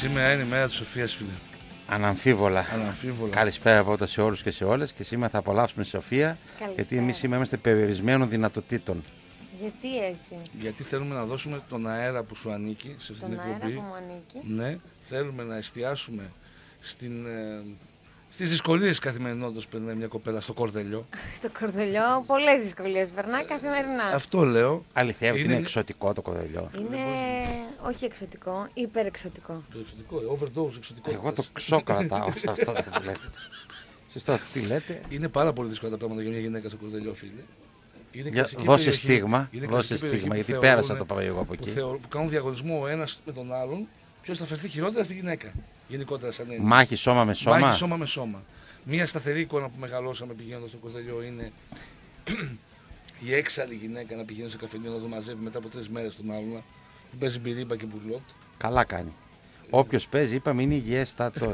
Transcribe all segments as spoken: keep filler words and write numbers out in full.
Σήμερα είναι η μέρα της Σοφίας, φίλε. Αναμφίβολα. Αναμφίβολα. Καλησπέρα από όλα σε όλους και σε όλες. Και σήμερα θα απολαύσουμε Σοφία. Καλησπέρα. Γιατί εμείς σήμερα είμαστε περιορισμένων δυνατοτήτων. Γιατί έτσι? Γιατί θέλουμε να δώσουμε τον αέρα που σου ανήκει σε αυτήν την Τον αέρα εκπομπή. που μου ανήκει. Ναι, θέλουμε να εστιάσουμε στην, ε, στις δυσκολίες καθημερινότητας που περνάει μια κοπέλα στο κορδελιό. Στο κορδελιό πολλές δυσκολίες περνάει καθημερινά. Αυτό λέω. Αληθεύει ότι Είναι- είναι εξωτικό το κορδελιό. Είναι όχι εξωτικό, υπερεξωτικό. Το εξωτικό, overdose εξωτικό. Εγώ το ξό κρατάω σε αυτό που λέτε. Σωστό, τι λέτε. Είναι πάρα πολύ δύσκολα τα πράγματα για μια γυναίκα στο κορδελιό, φίλε. Είναι Για- κλασική δώσε περιοχή- στίγμα, είναι δώσε κλασική περιοχή στίγμα, που γιατί θεωρούν- πέρασα το παραγωγό εγώ από που, εκεί. θεω- που κάνουν διαγωνισμό ο ένας με τον άλλον ποιος θα φερθεί χειρότερα στη γυναίκα. Γενικότερα σαν έννοια. Μάχη σώμα με σώμα. Μάχη σώμα με σώμα. Μία σταθερή εικόνα που μεγαλώσαμε πηγαίνοντας στο κορδελιό είναι η έξαλλη γυναίκα να πηγαίνει στο καφενείο να το μαζεύει μετά από τρεις μέρες τον άλλον, που παίζει μπυρίμπα και μπουρλότ. Καλά κάνει. Όποιος παίζει, είπαμε, είναι υγιέστατος.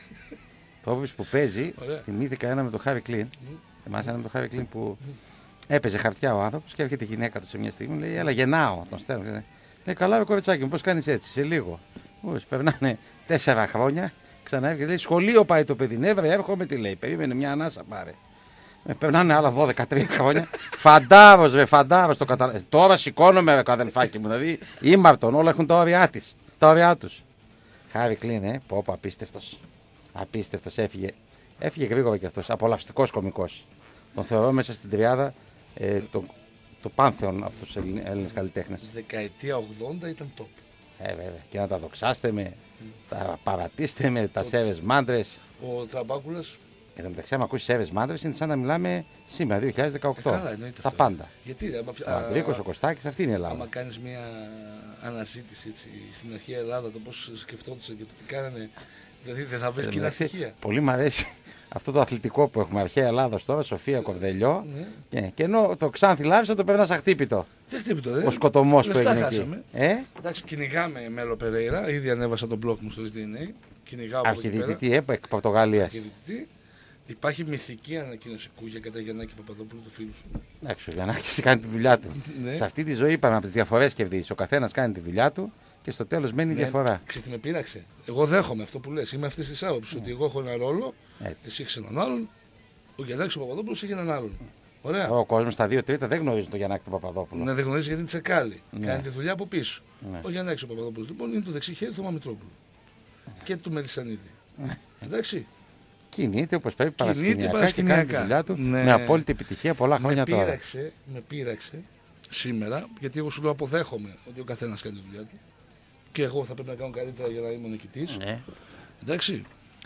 Το όποιος που παίζει, Ωραία. θυμήθηκα ένα με το Χάρι Κλίν. Θυμάσαι ένα με το Χάρι Κλίν που έπαιζε χαρτιά ο άνθρωπος και έρχεται η γυναίκα του σε μια στιγμή. Λέει: Έλα, γεννάω. Τον στέλνω. Λέει: Καλά, ρε κοριτσάκι μου, πώς κάνεις έτσι, σε λίγο. Ούς, περνάνε τέσσερα χρόνια, ξανά έρχεται. Λέει: Σχολείο πάει το παιδί. Ναι, βρε, έρχομαι, τι λέει. Περίμενε μια ανάσα πάρε. Ε, περνάνε άλλα δώδεκα τρία χρόνια. Φαντάρος, ρε, φαντάρος το καταλαβαίνω. Τώρα σηκώνομαι, ρε, αδελφάκι μου. Δηλαδή, ήμαρτον, όλα έχουν τα όρια της. Τα όρια τους. Χάρι Κλίν, ε, πω, πω, απίστευτος. Απίστευτος, έφυγε. Έφυγε γρήγορα κι αυτός. Απολαυστικός κωμικός. Τον θεωρώ μέσα στην τριάδα ε, το, το πάνθεον από τους Έλληνες καλλιτέχνες. Δεκαετία ογδόντα ήταν top. Ε, βέβαια. Και να τα δοξάστε με, τα παρατήστε με, τα σέβες μάντρες. Ο Τραμπάκουλας. Εν τω μεταξύ, άμα ακούσει σέβες μάντρες, είναι σαν να μιλάμε σήμερα, δύο χιλιάδες δεκαοκτώ. Ε, καλά, εννοείται τα αυτό. πάντα. Γιατί, άμα, Ο Αντρίκος, ο Κωστάκης, αυτή είναι η Ελλάδα. άμα κάνεις μια αναζήτηση έτσι, στην αρχαία Ελλάδα, το πώς σκεφτόντουσαν και το τι κάνανε, δηλαδή δεν θα βρεις Εν τω κοινά μεταξύ, στοιχεία. πολύ μου αρέσει αυτό το αθλητικό που έχουμε αρχαία Ελλάδα τώρα, Σοφία Κορδελιό. Ναι. Και, και ενώ το Ξάνθη Λάρισα το περνά αχτύπητο. Δεν χτύπητο, δε. Ο σκοτωμός που Λεφτά έγινε εκεί. χάσαμε. Ε? Εντάξει, κυνηγάμε Μέλο Περέιρα, ήδη ανέβασα τον blog μου στο ες ντι εν έι. Κυνηγάω από εκεί πέρα. Αρχιδιετητή ΕΠΑ εκ Πορτογαλίας. Αρχιδιετητή. Υπάρχει μυθική ανακοίνωση Κούγια κατά Γιαννάκη Παπαδόπουλου, του φίλου σου. Εντάξει, ο Γιαννάκης κάνει τη δουλειά του. Ναι. Σε αυτή τη ζωή είπαμε από τις διαφορές κερδίζει. Ο καθένας κάνει τη δουλειά του και στο τέλος μένει η διαφορά. Ξέρεις τι με πείραξε. Εγώ δέχομαι αυτό που λες. Είμαι αυτή τη άποψη ότι εγώ έχω ένα ρόλο, Έτσι. εσύ έχεις έναν άλλον, ο Γιαννάκης ο Παπαδόπουλος έχει έναν άλλον. Ωραία. Ο κόσμος στα δύο τρίτα δεν γνωρίζει τον Γιαννάκη τον Παπαδόπουλο. Να δεν γνωρίζει γιατί είναι τσεκάλι. Ναι. Κάνει τη δουλειά από πίσω. Ναι. Ο Γιαννάκης ο Παπαδόπουλος λοιπόν είναι το δεξί χέρι του Μαμητρόπουλου. Και του Μελισσανίδη. Εντάξει. Κινείται όπως πρέπει Κινείται παρασκηνιακά και κάνει τη παρασκηνιακά. δουλειά του Ναι. με απόλυτη επιτυχία πολλά χρόνια με τώρα. πείραξε, με πείραξε σήμερα, γιατί εγώ σου λέω αποδέχομαι ότι ο καθένας κάνει τη δουλειά του. Και εγώ θα πρέπει να κάνω καλύτερα για να είμαι ο νικητής. Ναι. Εντάξει.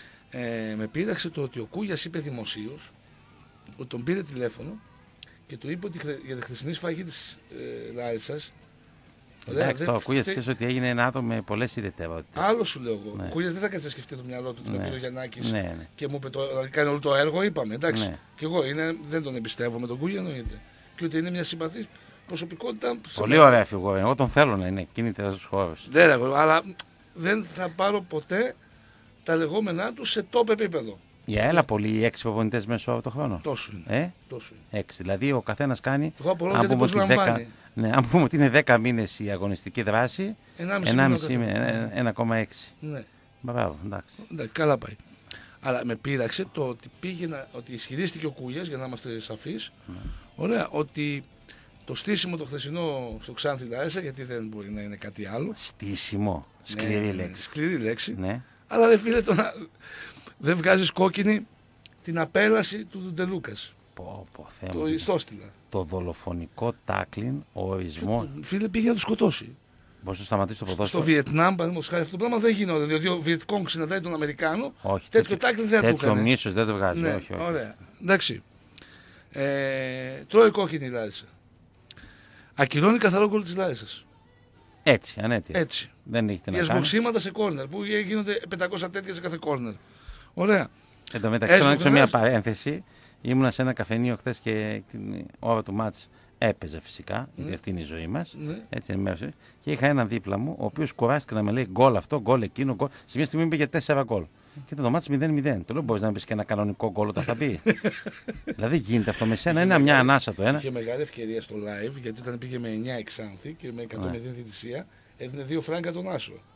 Ε, με πείραξε το ότι ο Κούγιας είπε δημοσίως ότι τον πήρε τηλέφωνο και του είπε ότι χθε- για τη χθεσινή σφαγή της ε, Λάρισσας. ωραία, Εντάξει, δεν το ακούγες φταίει- και ότι έγινε ένα άτομο με πολλές ιδιαιτερότητες. Άλλο σου λέω εγώ. Ναι. Ο Κούγιας δεν θα κάτσει να σκεφτεί το μυαλό του, τον Ναι. πήρε ο Γιαννάκης Ναι, ναι. και μου είπε το, να κάνει όλο το έργο. Είπαμε, εντάξει. Ναι. Και εγώ είναι, δεν τον εμπιστεύομαι τον Κούγια εννοείται. Και ότι είναι μια συμπαθής προσωπικότητα. Πολύ ωραία φιγούρα. Εγώ τον θέλω να είναι. Κινείται στους χώρους. Δεν λέγω, αλλά δεν θα πάρω ποτέ τα λεγόμενά του σε top επίπεδο. Για έλα πολύ οι έξι προπονητές μέσω από το χρόνο. Τόσο είναι. Ε? Τόσο είναι. Έξι. Δηλαδή ο καθένας κάνει. Εγώ απορώ αν γιατί πούμε, ότι προσλαμβάνει. δέκα, ναι, αν πούμε ότι είναι δέκα μήνες η αγωνιστική δράση, Ενάμιση ενάμιση μήνα ο με καθένας. ένα κόμμα έξι. Ναι, Μπράβο, εντάξει. εντάξει, καλά πάει. Αλλά με πείραξε το ότι πήγαινα, ότι ισχυρίστηκε ο Κούγιας, για να είμαστε σαφείς, ωραία, ότι το στήσιμο το χθεσινό στο Ξάνθη Λάρισα, γιατί δεν μπορεί να είναι κάτι άλλο. Στήσιμο. Σκληρή Ναι, λέξη. Σκληρή λέξη. Ναι. Αλλά δεν φίλε, το να... δεν βγάζεις κόκκινη την απέλαση του Ντελούκας. Πω, πω, Θεέ μου, Το τι- ιστόστηλα. Το δολοφονικό τάκλιν, ο ορισμό. Φίλε, πήγε να το σκοτώσει. Μπορεί να σταματήσει το Στο ποδόσφαιρο. Βιετνάμ, παραδείγματος χάρη, αυτό το πράγμα δεν γίνεται. Δηλαδή, ο Βιετκόγκ συναντάει τον Αμερικάνο. Όχι, τέτοιο τάκλιν δεν θα του τέτοιο έκανε. μίσος δεν το βγάζει. Ναι, όχι, όχι. ωραία. Εντάξει. Ε, τρώει κόκκινη η Λάρισα. Ακυρώνει καθαρό γκολ της Λάρισας. Έτσι, ανέτεια. Έτσι. Δεν έχετε να Για κάνει. σμοξίματα σε κόρνερ που γίνονται πεντακόσια τέτοια σε κάθε κόρνερ. Ωραία. Εν τω μεταξύ, να Έσμοξε ανοίξω μια μέσα. παρένθεση. Ήμουνα σε ένα καφενείο χθε και την ώρα του μάτς έπαιζε φυσικά, γιατί αυτή είναι η ζωή μας. Ναι. Έτσι ενημέρωσε. Και είχα έναν δίπλα μου, ο οποίος κουράστηκε να με λέει γκολ αυτό, γκολ εκείνο, γκολ. Σε μια στιγμή πήγε τέσσερα γκολ. Και ήταν το μάτς μηδέν μηδέν. Του λέω: Μπορείς να μου πεις και ένα κανονικό γκολ όταν θα μπει. Δηλαδή γίνεται αυτό με σένα. Είναι μια ανάσα το ένα. Είχε μεγάλη ευκαιρία στο live γιατί όταν πήγε με εννιά εξάνθη και με εκατό Ναι. μηδέν διαιτησία έδινε δύο φράγκα τον Άσο.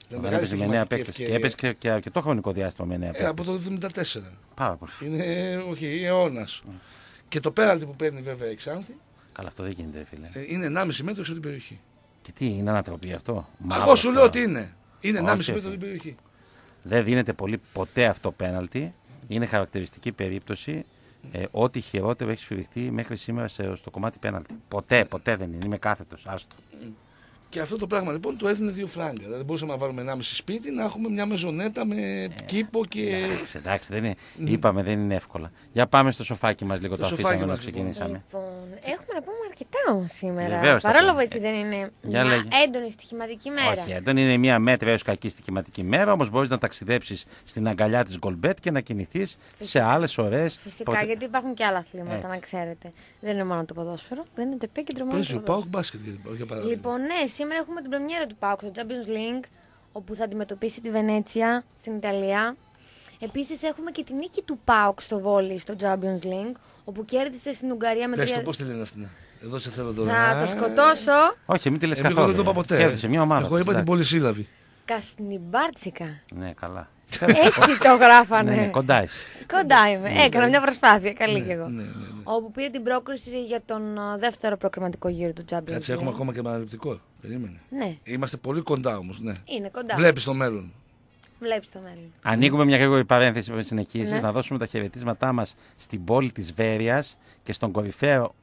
Δεν έπαιζε με νέα παίκτες. Και έπαιζε και, και αρκετό χρονικό διάστημα με νέα παίκτες. Ε, από το εβδομήντα τέσσερα. Πάρα πολύ. Είναι, όχι, αιώνας. Mm. Και το πέναλτι που παίρνει βέβαια η Ξάνθη. Καλά, αυτό δεν γίνεται, φίλε. Ε, είναι ενάμιση μέτρο στην περιοχή. Και τι, είναι ανατροπή αυτό? Εγώ σου λέω ότι είναι. Είναι ενάμιση μέτρο στην περιοχή. Δεν δίνεται πολύ ποτέ αυτό πέναλτι. Είναι χαρακτηριστική περίπτωση. Ε, ό,τι χειρότερο έχει σφυριχτεί μέχρι σήμερα στο κομμάτι πέναλτι. Ποτέ, ποτέ δεν είναι. Είμαι κάθετος. Άστο. Και αυτό το πράγμα λοιπόν το έδινε δύο φράγκα. Δηλαδή μπορούσαμε να βάλουμε ενάμιση σπίτι, να έχουμε μια μεζονέτα με ε, κήπο και. Εντάξει, εντάξει, δεν είναι. Mm. Είπαμε, δεν είναι εύκολα. Για πάμε στο σοφάκι μας λίγο, το, το αφήσαμε ενώ ξεκινήσαμε. Λοιπόν, έχουμε να πούμε αρκετά όμως σήμερα. Βεβαίως, παρόλο που έτσι δεν είναι για μια λέγε. έντονη στοιχηματική μέρα. Όχι, έντονη είναι μια μέτρια έως κακή στοιχηματική μέρα, όμως μπορείς να ταξιδέψεις στην αγκαλιά της Γκολμπέτ και να κινηθείς σε άλλες ωραίες. Φυσικά, προτε... γιατί υπάρχουν και άλλα αθλήματα, έτσι. να ξέρετε. Δεν είναι μόνο το ποδόσφαιρο, δεν είναι το επίκεντρο μόνο. Παίζει ο Πάοκ μπάσκετ για παράδειγμα. Λοιπόν, ναι, σήμερα έχουμε την πρεμιέρα του Πάοκ στο Champions League, όπου θα αντιμετωπίσει τη Βενέτσια στην Ιταλία. Επίσης έχουμε και τη νίκη του ΠΑΟΚ στο βόλεϊ στο Champions League, όπου κέρδισε στην Ουγγαρία με τρία. τρία. Πες το πώς τη λένε αυτή. Εδώ σε θέλω τώρα. Θα το σκοτώσω. Όχι, μην τη λες Εγώ καθόλου. δεν το είπα ποτέ. Κέρδισε μια ομάδα. Εγώ είπα την πολυσύλλαβη. Κασνιμπάρτσικα. Ναι, καλά. Έτσι το γράφανε. Ναι, ναι, κοντά είσαι. Κοντά είμαι. Έκανα μια προσπάθεια. Καλή κι εγώ. Ναι, ναι, ναι. Όπου πήρε την πρόκριση για τον α, δεύτερο προκριματικό γύρο του Champions League. Κάτσε, έχουμε ακόμα και επαναληπτικό. Περίμενε. Ναι, Είμαστε πολύ κοντά όμως, ναι. είναι κοντά. Βλέπεις το μέλλον. Βλέπεις το μέλλον. Ανοίγουμε μια γρήγορη παρένθεση πριν συνεχίσεις, Ναι. να δώσουμε τα χαιρετίσματά μας στην πόλη της Βέρειας και στον κορυφαίο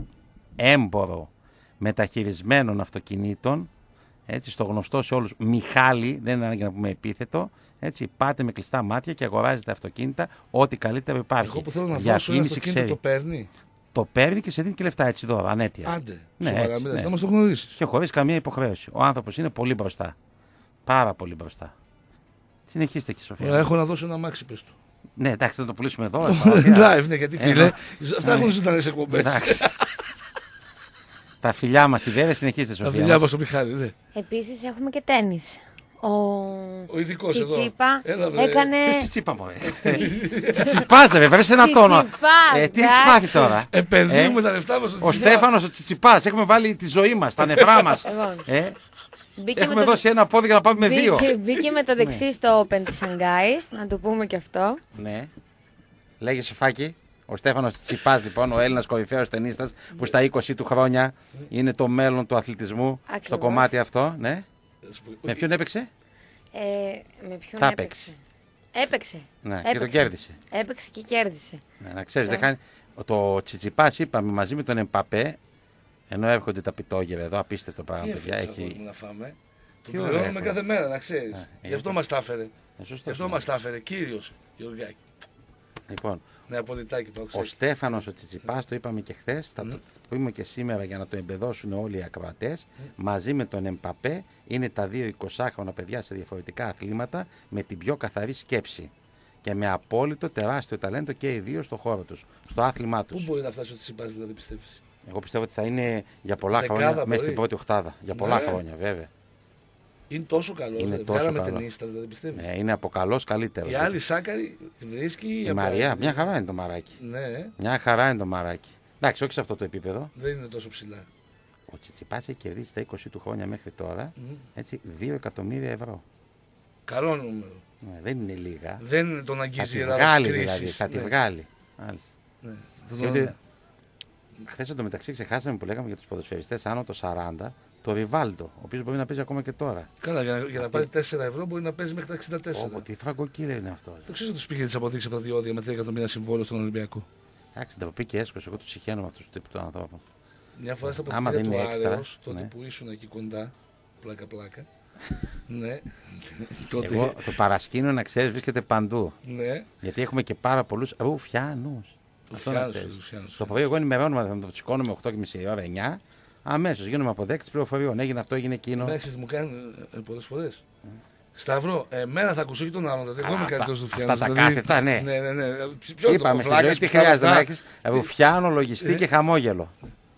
έμπορο μεταχειρισμένων αυτοκινήτων, έτσι, στο γνωστό σε όλους Μιχάλη, δεν είναι ανάγκη να πούμε επίθετο, έτσι, πάτε με κλειστά μάτια και αγοράζετε αυτοκίνητα, ό,τι καλύτερο υπάρχει. Εγώ που θέλω να δώσω ένα αυτοκίνητο ξέρει. το παίρνει. Το παίρνει και σε δίνει και λεφτά έτσι δώρα, ανέτεια. Άντε. Ναι, Σοβαρά, έτσι, μιλάς, ναι. να μας το γνωρίσεις. Και χωρίς καμία υποχρέωση. Ο άνθρωπος είναι πολύ μπροστά. Πάρα πολύ μπροστά. Συνεχίστε και Σοφία. Ωραία, έχω να δώσω ένα μάξι, πες του. Ναι, εντάξει, θα το πουλήσουμε εδώ. Live, ναι, γιατί Ε, φίλε. ναι. Αυτά έχουν ζωντανές εκπομπές. Εντάξει. Τα φιλιά μας στη Βέρεια, συνεχίστε Τα Σοφία. φιλιά μας στο Μιχάλη, ναι. Επίσης έχουμε και τένις. Ο, Ο ειδικός εδώ. Τσιτσίπα Έλα, βρε. έκανε. Ποιος Τσιτσίπα μωρέ. Τσιτσιπάς ρε, βρες ένα τόνο. Τσιτσιπάς, Ε, τι έχεις εντάξει. πάθει τώρα. Επενδύουμε Ε, τα λεφτά μας στο Ο Τσιτσίπα. Στέφανος ο Τσιτσιπάς, έχουμε βάλει τη ζωή μας, τα νευρά μας. Λοιπόν, Ε, μπήκε Έχουμε με το- δώσει ένα πόδι για να πάμε με δύο. Μπήκε, μπήκε με το δεξί στο Open της Σανγκάης, να το πούμε και αυτό. Ναι. Λέγε Σοφάκη. Ο Στέφανος Τσιτσιπάς λοιπόν, ο Έλληνας κορυφαίος ταινίστας που στα είκοσι του χρόνια είναι το μέλλον του αθλητισμού στο Ακριβώς. κομμάτι αυτό. Ναι. Με ποιον έπαιξε? Ε, με ποιον Θα έπαιξε. Έπαιξε. Ναι, έπαιξε. και τον κέρδισε. Έπαιξε και κέρδισε. Ναι, να ξέρεις, Ναι. δεν χάνει. Το Τσιτσιπάς είπαμε μαζί με τον Εμπαπέ, ενώ έρχονται τα πιτόγερα εδώ, απίστευτο πράγμα, Τι παιδιά. έφτιαξα Έχει... αυτό να φάμε. Το Τι ωραία πληρώνουμε έχουμε. κάθε μέρα, να ξέρεις. Ναι, Γι' αυτό μας τα έφερε. Ε, σωστός Γι' αυτό είναι. μας τα έφερε. Κύριος Γεωργάκη. Λοιπόν, Νεαπολιτάκη που ο άκουσα. Στέφανος ο Τσιτσιπάς, το είπαμε και χθες, θα Ναι. το πούμε και σήμερα για να το εμπεδώσουν όλοι οι ακροατές, μαζί με τον Εμπαπέ είναι τα δύο εικοσάχρονα παιδιά σε διαφορετικά αθλήματα με την πιο καθαρή σκέψη και με απόλυτο τεράστιο ταλέντο και οι δύο στο χώρο τους, στο άθλημά Πού τους. μπορεί να φτάσει ο Τσιτσιπάς, δηλαδή πιστεύεις? Εγώ πιστεύω ότι θα είναι για πολλά Δεκάδα χρόνια μέσα μπορεί. στην πρώτη οχτάδα. Για πολλά Ναι. χρόνια βέβαια. Είναι τόσο καλό. Είναι δηλαδή. τόσο Βγάλαμε καλό. ταινίστα, δηλαδή πιστεύεις? Ε, είναι από καλός καλύτερος. Η άλλη Σάκαρη τη βρίσκει. Η από- Μαρία, μια χαρά είναι το μαράκι. Ναι, Μια χαρά είναι το μαράκι. Εντάξει, όχι σε αυτό το επίπεδο. δεν είναι τόσο ψηλά. Ο Τσιτσιπάς έχει κερδίσει στα είκοσι του χρόνια μέχρι τώρα Μμ. έτσι, δύο εκατομμύρια ευρώ. Καλό νούμερο. Ναι, δεν είναι λίγα. Δεν είναι τον Θα αγγίζει τη η Ελλάδα βγάλει κρίσης. δηλαδή. Θα τη Ναι, βγάλει. Μάλιστα. ναι. Θα Και τον- ότι- Χθες εντωμεταξύ ξεχάσαμε που λέγαμε για τους ποδοσφαιριστές άνω το σαράντα, το Ριβάλντο, ο οποίος μπορεί να παίζει ακόμα και τώρα. Καλά, για, να- για να Αυτή- πάρει τέσσερα ευρώ μπορεί να παίζει μέχρι τα εξήντα τέσσερα. Όπω τι φραγκοκύλια είναι αυτό. Το ξέρει ότι του πήγε τι αποδείξει από τα διόδια με τρία εκατομμύρια συμβόλαιο στον Ολυμπιακό. Εντάξει, τα πει και έσχος, εγώ του συχαίνω με αυτού του τύπου των ανθρώπων. Μια φορά στα Άμα ποδητήρια δεν του είναι έξτρα, Άρεος, τότε ναι. που ήσουν εκεί κοντά, πλάκα-πλάκα. Ναι. τότε. Εγώ το παρασκήνιο να ξέρει βρίσκεται παντού. Ναι. Γιατί έχουμε και πάρα πολλού ρουφιάνου. Ρουφιάνους, Ρουφιάνους. Το πρωί εγώ ενημερώνομαι, θα το σηκώνουμε οκτώ και μισή ώρα, εννιά. Αμέσω γίνομαι αποδέκτη πληροφοριών. Έγινε αυτό, έγινε εκείνο. Εντάξει, τι μου κάνει πολλέ φορέ. Σταύρο, εμένα θα ακούσω και τον άλλον. Δηλαδή, εγώ είμαι αυτά- καλύτερο του Ρουφιάνου. αυτά τα κάθετα, ναι. Ναι, ναι, ναι. Ποιος Είπαμε το στη ζωή τι χρειάζεται να έχει ρουφιάνο, Ε. λογιστή και χαμόγελο.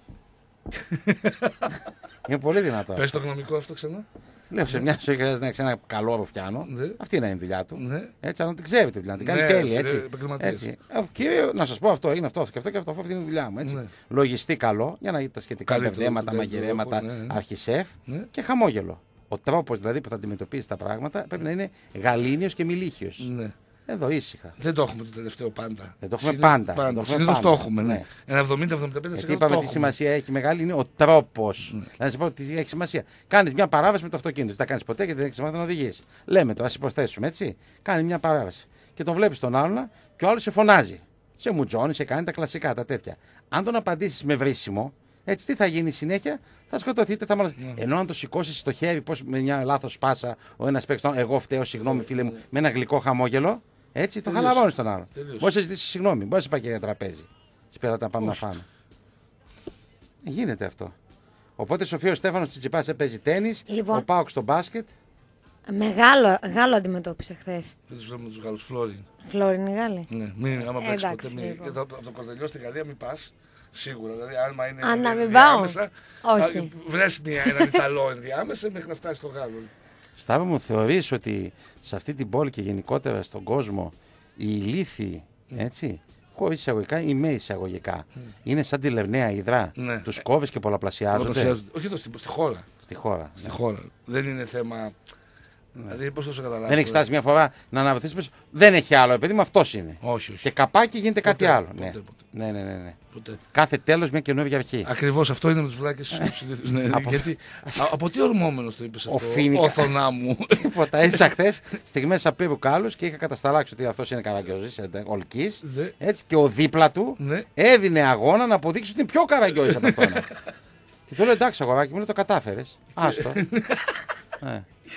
Είναι πολύ δυνατό. Πε το γνωμικό αυτό ξανά. Λέω σε μια ζωή χρειάζεται να έχει ένα καλό ρουφιάνο. Ναι. Αυτή είναι η δουλειά του. Ναι. Έτσι, αλλά να την ξέρετε, δηλαδή, να την κάνει Ναι, τέλεια. ε, Έτσι. επαγγελματίας. έτσι. Ε, Κύριε, να σα πω αυτό, είναι αυτό, και αυτό και αυτό, αυτή είναι η δουλειά μου. Έτσι. Ναι. Λογιστή καλό, για να τα σχετικά Καλύτερο, μπερδέματα, του καλύτερου μαγειρέματα, τρόπου, ναι, ναι. αρχισέφ Ναι. και χαμόγελο. ο τρόπος δηλαδή που θα αντιμετωπίσει τα πράγματα πρέπει να είναι γαλήνιος και μιλίχιος. Ναι. Εδώ ήσυχα. Δεν το έχουμε το τελευταίο πάντα. Δεν το έχουμε πάντα. πάντα. Συνήθως το έχουμε. Ναι. Ναι. Ένα εβδομήντα με εβδομήντα πέντε τοις εκατό. Γιατί είπαμε το τι έχουμε. σημασία έχει μεγάλη είναι ο τρόπος. Ναι. Να σα πω τι έχει σημασία. Κάνει μια παράβαση με το αυτοκίνητο. Δεν τα κάνει ποτέ γιατί δεν έχει μάθει να οδηγήσει. Λέμε το, α υποθέσουμε έτσι. Κάνει μια παράβαση. Και τον βλέπει τον άλλον και ο άλλο σε φωνάζει. Σε μουτζώνει, σε κάνει τα κλασικά, τα τέτοια. Αν τον απαντήσει με βρίσιμο, έτσι τι θα γίνει συνέχεια, θα σκοτωθείτε. Θα μάλλον... Mm. Ενώ αν το σηκώσει στο χέρι, πώ με μια λάθο πάσα, ο ένα παίξει τον. Εγώ φταίω, συγγνώμη φίλε μου, με ένα γλυκό χαμόγελο, έτσι το χαλαρώνει τον άλλον. Μπορεί να ζητήσει συγγνώμη, μπορεί να πάει και για τραπέζι. Σπέρα να πάμε να φάμε. Γίνεται αυτό. Οπότε Σοφία ο Στέφανος Τσιτσιπάς παίζει τένις, Λοιπόν. ο Πάοκ στο μπάσκετ. Μεγάλο, Γάλλο αντιμετώπισε χθε. Δεν του λέμε του Γάλλου. Φλόριν. Φλόριν η Γάλλη. Ναι, μην, άμα παίξει Εντάξει, ποτέ. Μην, λοιπόν. γιατί από το Κορδελιό στην Γαλλία μην πα. Σίγουρα. Δηλαδή, άμα είναι. Α, να μην ενδιάμεσα, Όχι. Βρε έναν Ιταλό ενδιάμεσα μέχρι να φτάσει στο Γάλλο. Σταύρο μου, θεωρείς ότι σε αυτή την πόλη και γενικότερα στον κόσμο οι ηλίθιοι, έτσι, χωρίς εισαγωγικά ή με εισαγωγικά, Mm. είναι σαν τη Λερναία Ιδρά. Ναι. Τους κόβεις και πολλαπλασιάζονται Πολλαπλασιάζονται. Όχι εδώ, στη, στη χώρα. στη χώρα. Στη χώρα. Δεν είναι θέμα. Δηλαδή, πώ το σου καταλάβει. Δεν έχει φτάσει μια φορά να αναρωτήσεις, δεν έχει άλλο, επειδή με αυτός είναι. Όχι, όχι. Και καπάκι γίνεται Ποτέ, κάτι άλλο. ποτέ, ναι. ποτέ. Ναι, ναι, ναι, ναι. Ποτέ. Κάθε τέλος μια καινούργια αρχή. Ακριβώς αυτό είναι με τους βλάκες τους συνήθους. Ναι, Από- γιατί, α, από τι ορμόμενος το είπες αυτό, Φίνικα. όθονά μου. Τίποτα. Έζησα χθε στιγμές απείρου κάλους και είχα κατασταλάξει ότι αυτός είναι καραγκιόζης, ολκής. Δε- Έτσι, και ο δίπλα του Ναι. έδινε αγώνα να αποδείξει ότι είναι πιο καραγκιόζης από αυτόν. Και του λέω εντάξει, αγοράκι μου, το κατάφερες. Άστο. Ε.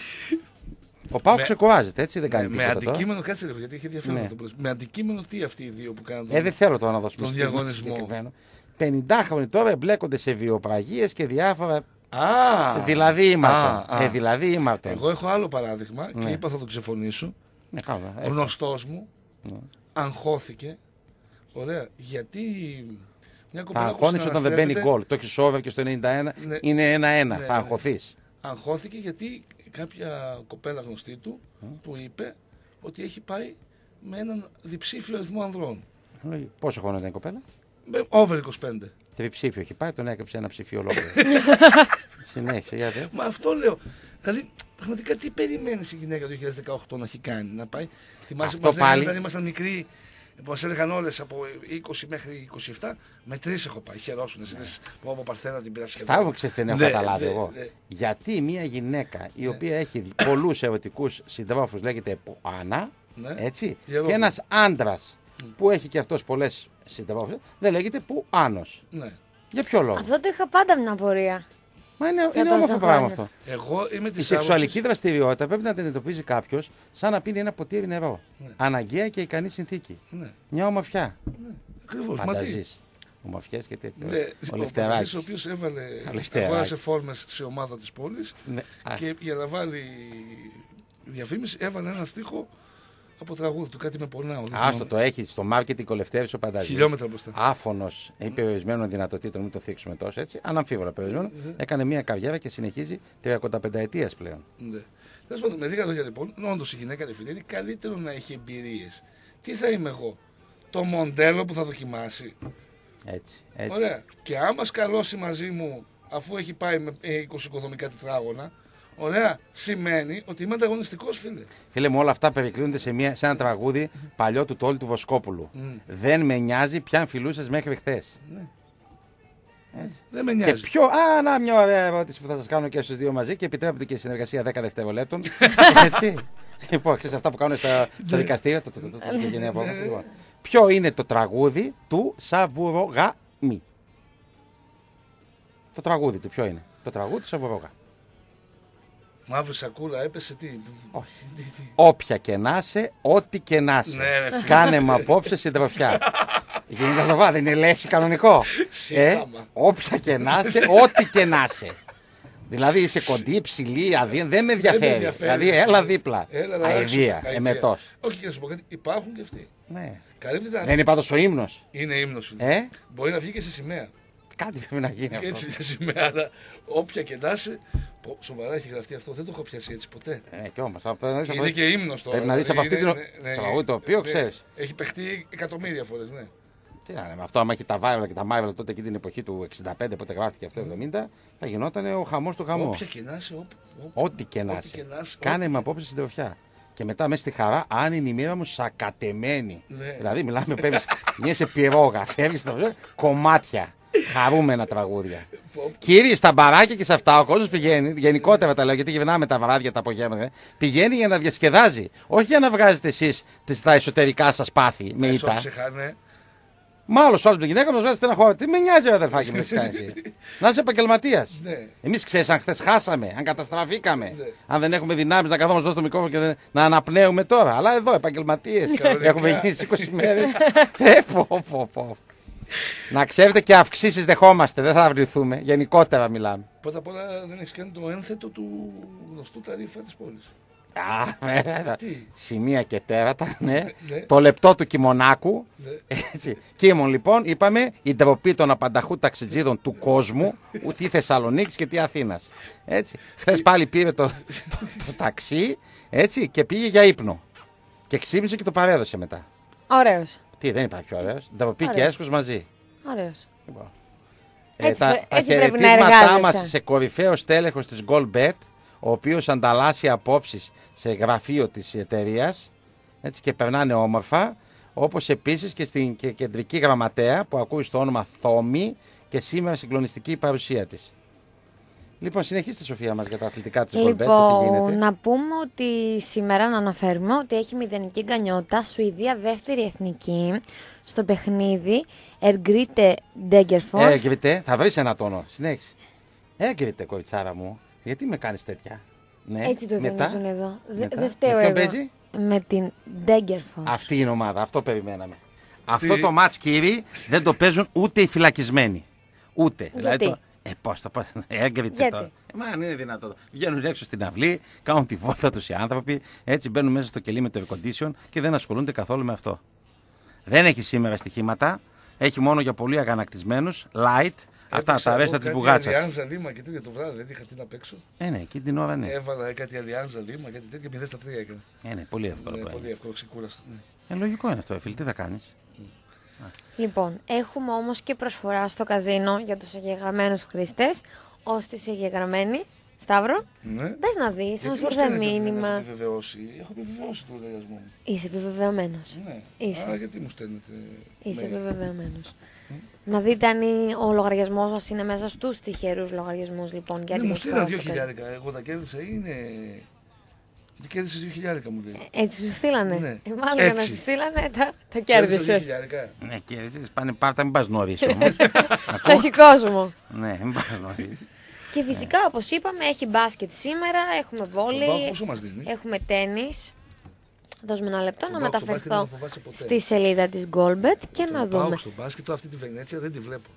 Ο Πάοκ Με- ξεκουράζεται, έτσι δεν κάνει Με τίποτα τώρα. αντικείμενο, κάτσε λίγο γιατί έχει ενδιαφέρον Ναι. αυτό που λες. Με αντικείμενο τι αυτοί οι δύο που κάνουν. Ε, δεν θέλω τώρα να δώσουμε τον στίγμα διαγωνισμό. συγκεκριμένο. πενηντάχρονοι τώρα εμπλέκονται σε βιοπραγίες και διάφορα. Α, Δηλαδή ήμαρτον. α, α. Ε, δηλαδή ήμαρτον. Εγώ έχω άλλο παράδειγμα και Ναι. είπα θα το ξεφωνήσω. Ναι, καλά. Ο Ε, γνωστός μου Ναι. αγχώθηκε. Ωραία, γιατί μια θα κοπέλα που αγχώνεις όταν δεν μπαίνει συναναστρέφεται, γκολ. Το έχει over και στο ενενήντα ένα Ναι. είναι ένα-ένα. Ναι, θα ναι. αγχωθείς. αγχώθηκε γιατί κάποια κοπέλα γνωστή του του είπε ότι έχει πάει με έναν διψήφιο αριθμό ανδρών. Λέει, πόσο χρόνο ήταν η κοπέλα? Με over είκοσι πέντε. Τριψήφιο έχει πάει, τον έκαψε ένα ψήφιο ολόκληρο. Συνέχισε, για δε. Μα αυτό λέω. Δηλαδή, πραγματικά τι περιμένει η γυναίκα το δύο χιλιάδες δεκαοκτώ να έχει κάνει, να πάει. Θυμάσαι Αυτό που μας λέγανε πάλι. όταν ήμασταν μικροί, που μας έλεγαν όλες από είκοσι μέχρι είκοσι επτά, με τρεις έχω πάει. Χαιρόσουν, εσύ λες, πω από Παρθένα την πήρα σχεδόν. Στάβο, ξέρετε, δεν έχω Ναι, καταλάβει ναι, εγώ. ναι. Γιατί μια γυναίκα η οποία έχει πολλούς ερωτικούς συντρόφους λέγεται Άννα, Ναι. έτσι, Γερόφωνο. και ένας άντρας που έχει και αυτός πολλές συντρόφους δεν λέγεται που Άνος. Ναι. Για ποιο λόγο? Αυτό το είχα πάντα μια απορία. Μα είναι, Για είναι τόσα όμορφο πράγμα χρόνια. αυτό. Εγώ είμαι Η τη σεξουαλική δραστηριότητα πρέπει να την αντιμετωπίζει κάποιο σαν να πίνει ένα ποτήρι νερό. Ναι. Αναγκαία και ικανή συνθήκη. Ναι, Μια ομορφιά. ναι. Ακριβώς. Μα τι. Φανταζείς. Ομορφιές και τέτοια. Ναι, Ο ο Παπαζής, Λευτέράκης. ο οποίος έβαλε, Ο Λευτέράκης. αγόρασε φόρμες σε ομάδα της πόλης Ναι. Α, και για να βάλει διαφήμιση έβαλε ένα στίχο από τραγούδι του, κάτι με πονάω. δεν Άστο, θυμάμαι. το έχει στο μάρκετινγκ ο Λευτέρης ο Πανταζής. Χιλιόμετρα μπροστά. Άφωνος ή περιορισμένων δυνατοτήτων, μην το θίξουμε τόσο έτσι. Αναμφίβολα περιορισμένο. Έκανε μια καριέρα και συνεχίζει τριάντα πέντε ετίας πλέον. Ναι. Τέλος πάντων, με λίγα λόγια λοιπόν, όντως η γυναίκα φίλε, είναι καλύτερο να έχει εμπειρίες. Τι θα είμαι εγώ, το μοντέλο που θα δοκιμάσει. Έτσι. έτσι. Ωραία. Και άμα σκαλώσει μαζί μου, αφού έχει πάει με ε, είκοσι οικοδομικά τετράγωνα, ωραία, σημαίνει ότι είμαι ανταγωνιστικός, φίλε. Φίλε μου, όλα αυτά περικλίνονται σε, μια, σε ένα τραγούδι παλιό του Τόλι του Βοσκόπουλου. Mm. Δεν με νοιάζει ποιαν φιλούσες μέχρι χθες. Ναι. Έτσι. Δεν με Και νοιάζει. ποιο. Α, να μια ωραία ερώτηση που θα σας κάνω και στους δύο μαζί και επιτρέπεται και η συνεργασία δέκα δευτερολέπτων. Έτσι. Λοιπόν, ξέρεις αυτά που κάνουν στα, στο δικαστήριο. Το, το, το, το, το, το, γενναία απόφαση, λοιπόν. Ποιο είναι το τραγούδι του Σαβουρογάμι? Το τραγούδι του, ποιο είναι? Το τραγούδι του Σαβουρογά. Μαύρη σακούλα έπεσε, τι. Όχι. τι, τι. Όποια και να σε, ό,τι και να σε. Ναι, ρε, φίλε. Κάνε με απόψε συντροφιά. Γίνεται αυτό, δεν είναι λέση κανονικό. Σίγαμα. Όποια και να σε, ό,τι και να σε. Δηλαδή είσαι κοντή, ψηλή, αδύναμη, δεν με ενδιαφέρει. ενδιαφέρει. Δηλαδή έλα δίπλα. Έλα, να Αηδία, άξιο, αηδία. εμετός. Όχι, και να σου πω κάτι, υπάρχουν και αυτοί. Ναι. Καλύπτεται. Δεν είναι πάντως ο ύμνος. Είναι ύμνος, φίλε. Ε, Μπορεί να βγει και σε σημαία. κάτι πρέπει να γίνει αυτό. Έτσι μια σημαία, αλλά όποια και να είσαι. Πω, σοβαρά έχει γραφτεί αυτό, δεν το έχω πιάσει έτσι ποτέ. Ε, κι όμως. Πρέπει να δεις Είναι από- και ύμνος τώρα. Πρέπει να δεις από δηλαδή, αυτή την. είναι- ναι, ναι, τραγούδι το οποίο ναι. ξέρεις. Έχει παιχτεί εκατομμύρια φορές, ναι. Τι να με αυτό, άμα έχει τα Βάιβλα και τα Μάιβλα τότε εκεί την εποχή του εξήντα πέντε, πότε γράφτηκε αυτό, εβδομήντα, θα γινόταν ο χαμός του χαμού. Όποια και να είσαι, όπου, Ό,τι και να είσαι. Κάνε με απόψε συντροφιά. Και μετά μέσα στη χαρά, αν είναι η μοίρα μου σακατεμένη. Ναι. Δηλαδή, μιλάμε, παίρνει μια σε πυρόγα, φεύγει κομμάτια. Χαρούμενα τραγούδια. Κύριοι, στα μπαράκια και σε αυτά ο κόσμο πηγαίνει, γενικότερα τα λέω γιατί γυρνάμε τα βράδια, τα απογεύματα, πηγαίνει για να διασκεδάζει. Όχι για να βγάζετε εσεί τα εσωτερικά σα πάθη με ήττα. Μάλλον όλη την γυναίκα μα βγάζει ένα χώρο. Τι με νοιάζει, αδερφάκι μου, τι κάνει εσύ. Να είσαι επαγγελματία. Ναι. Εμεί ξέρει, αν χθε χάσαμε, αν καταστραφήκαμε, ναι. αν δεν έχουμε δυνάμει να καθόμαστε στο μικρόφωνο και δεν... να αναπνέουμε τώρα. Αλλά εδώ επαγγελματίε. Έχουμε γίνει στι είκοσι μέρε. ε, πω, πω, πω. Να ξέρετε και αυξήσεις δεχόμαστε, δεν θα αυληθούμε. Γενικότερα μιλάμε. Πρώτα απ' όλα δεν έχει κάνει το ένθετο του γνωστού ταρίφα της πόλης. Α, βέβαια. Σημεία και τέρατα, ναι. ναι. Το λεπτό του Κιμονάκου. Ναι. Έτσι. Κίμων, λοιπόν, είπαμε η ντροπή των απανταχού ταξιτζίδων του κόσμου, ούτε η Θεσσαλονίκης και τι Αθήνας. Χθες πάλι πήρε το, το, το ταξί έτσι, και πήγε για ύπνο. Και ξύπνησε και το παρέδωσε μετά. Ωραίος. Τι, δεν υπάρχει πιο ωραίος. Ντροπή και έσχος μαζί. Ωραίος. Λοιπόν. Έτσι, ε, τα τα χαιρετίσματά μας σε κορυφαίο στέλεχος της Goldbet, ο οποίος ανταλλάσσει απόψεις σε γραφείο της εταιρείας έτσι, και περνάνε όμορφα, όπως επίσης και στην και κεντρική γραμματέα που ακούει στο όνομα Θόμη και σήμερα συγκλονιστική η παρουσία της. Λοιπόν, συνεχίστε Σοφία μας για τα αθλητικά της Goldbet. Λοιπόν, να πούμε ότι σήμερα να αναφέρουμε ότι έχει μηδενική γκανιότητα Σουηδία δεύτερη εθνική στο παιχνίδι Εργκρίτε Ντέγκερφορς. Έργκριτε, θα βρεις ένα τόνο, συνέχισε. Έργκριτε κοριτσάρα μου. Γιατί με κάνεις τέτοια. Ναι. Έτσι το θυμίζουν εδώ. Μετά. Δεν φταίω εγώ. Παίζει? Με την Ντέγκερφορς. Αυτή είναι η ομάδα, αυτό περιμέναμε. Τι? Αυτό το μάτς, κύριοι, δεν το παίζουν ούτε οι φυλακισμένοι. Ούτε. Γιατί? Δηλαδή το... Ε, πώς το πώς, έγκριτε το. Μα αν είναι δυνατό. Βγαίνουν έξω στην αυλή, κάνουν τη βόλτα τους οι άνθρωποι, έτσι μπαίνουν μέσα στο κελί με το air condition και δεν ασχολούνται καθόλου με αυτό. Δεν έχει σήμερα στοιχήματα, έχει μόνο για πολύ αγανακτισμένους, light. Αυτά τα αρέστα τη μπουγάτσα. Αλιάνζα Λίμα και τέτοια το βράδυ, δεν είχα τι να παίξω. Ε, ναι, εκεί την ώρα ναι. Έβαλα κάτι Αλιάνζα Λίμα, κάτι τέτοια μηδέν στα τρία έκανα. Ε, ναι, πολύ εύκολο. Ναι, πολύ εύκολο, ξεκούραστο. Ναι. Ε, λογικό είναι αυτό, φίλε, τι θα κάνει. Mm. Λοιπόν, έχουμε όμως και προσφορά στο καζίνο για τους εγγεγραμμένους χρήστες. Ως τις εγγεγραμμένοι, Σταύρο, ναι. Πες να δεις, αν σου ήρθε μήνυμα. Έχω επιβεβαιώσει, έχω επιβεβαιώσει το λογαριασμό μου. Είσαι επιβεβαιωμένος. Ναι. Είσαι. Άρα γιατί μου στέλνετε. Είσαι mail. επιβεβαιωμένος. Mm. Να δείτε αν ο λογαριασμός σας είναι μέσα στους τυχερούς λογαριασμούς λοιπόν. Για ναι, την μου στείλαν δύο χιλιάρικα. Εγώ τα κέρδισα ή είναι. Τι κέρδισε δύο χιλιάρικα μου λέει. Έτσι σου στείλανε. Ναι. Ε, μάλλον για να σου στείλανε τα, τα κέρδισες. Ναι, κέρδισες. Πάνε πάρτα, μην πας νωρίς όμως. Θα έχει κόσμο. Ναι, μην πας νωρίς. Και φυσικά όπως είπαμε έχει μπάσκετ σήμερα, έχουμε βόλεϊ, έχουμε τένις. Δώσουμε ένα λεπτό να μεταφερθώ στη σελίδα της Goldbet και το να δούμε. Στο μπάσκετ αυτή τη Βενέτσια δεν τη βλέπω.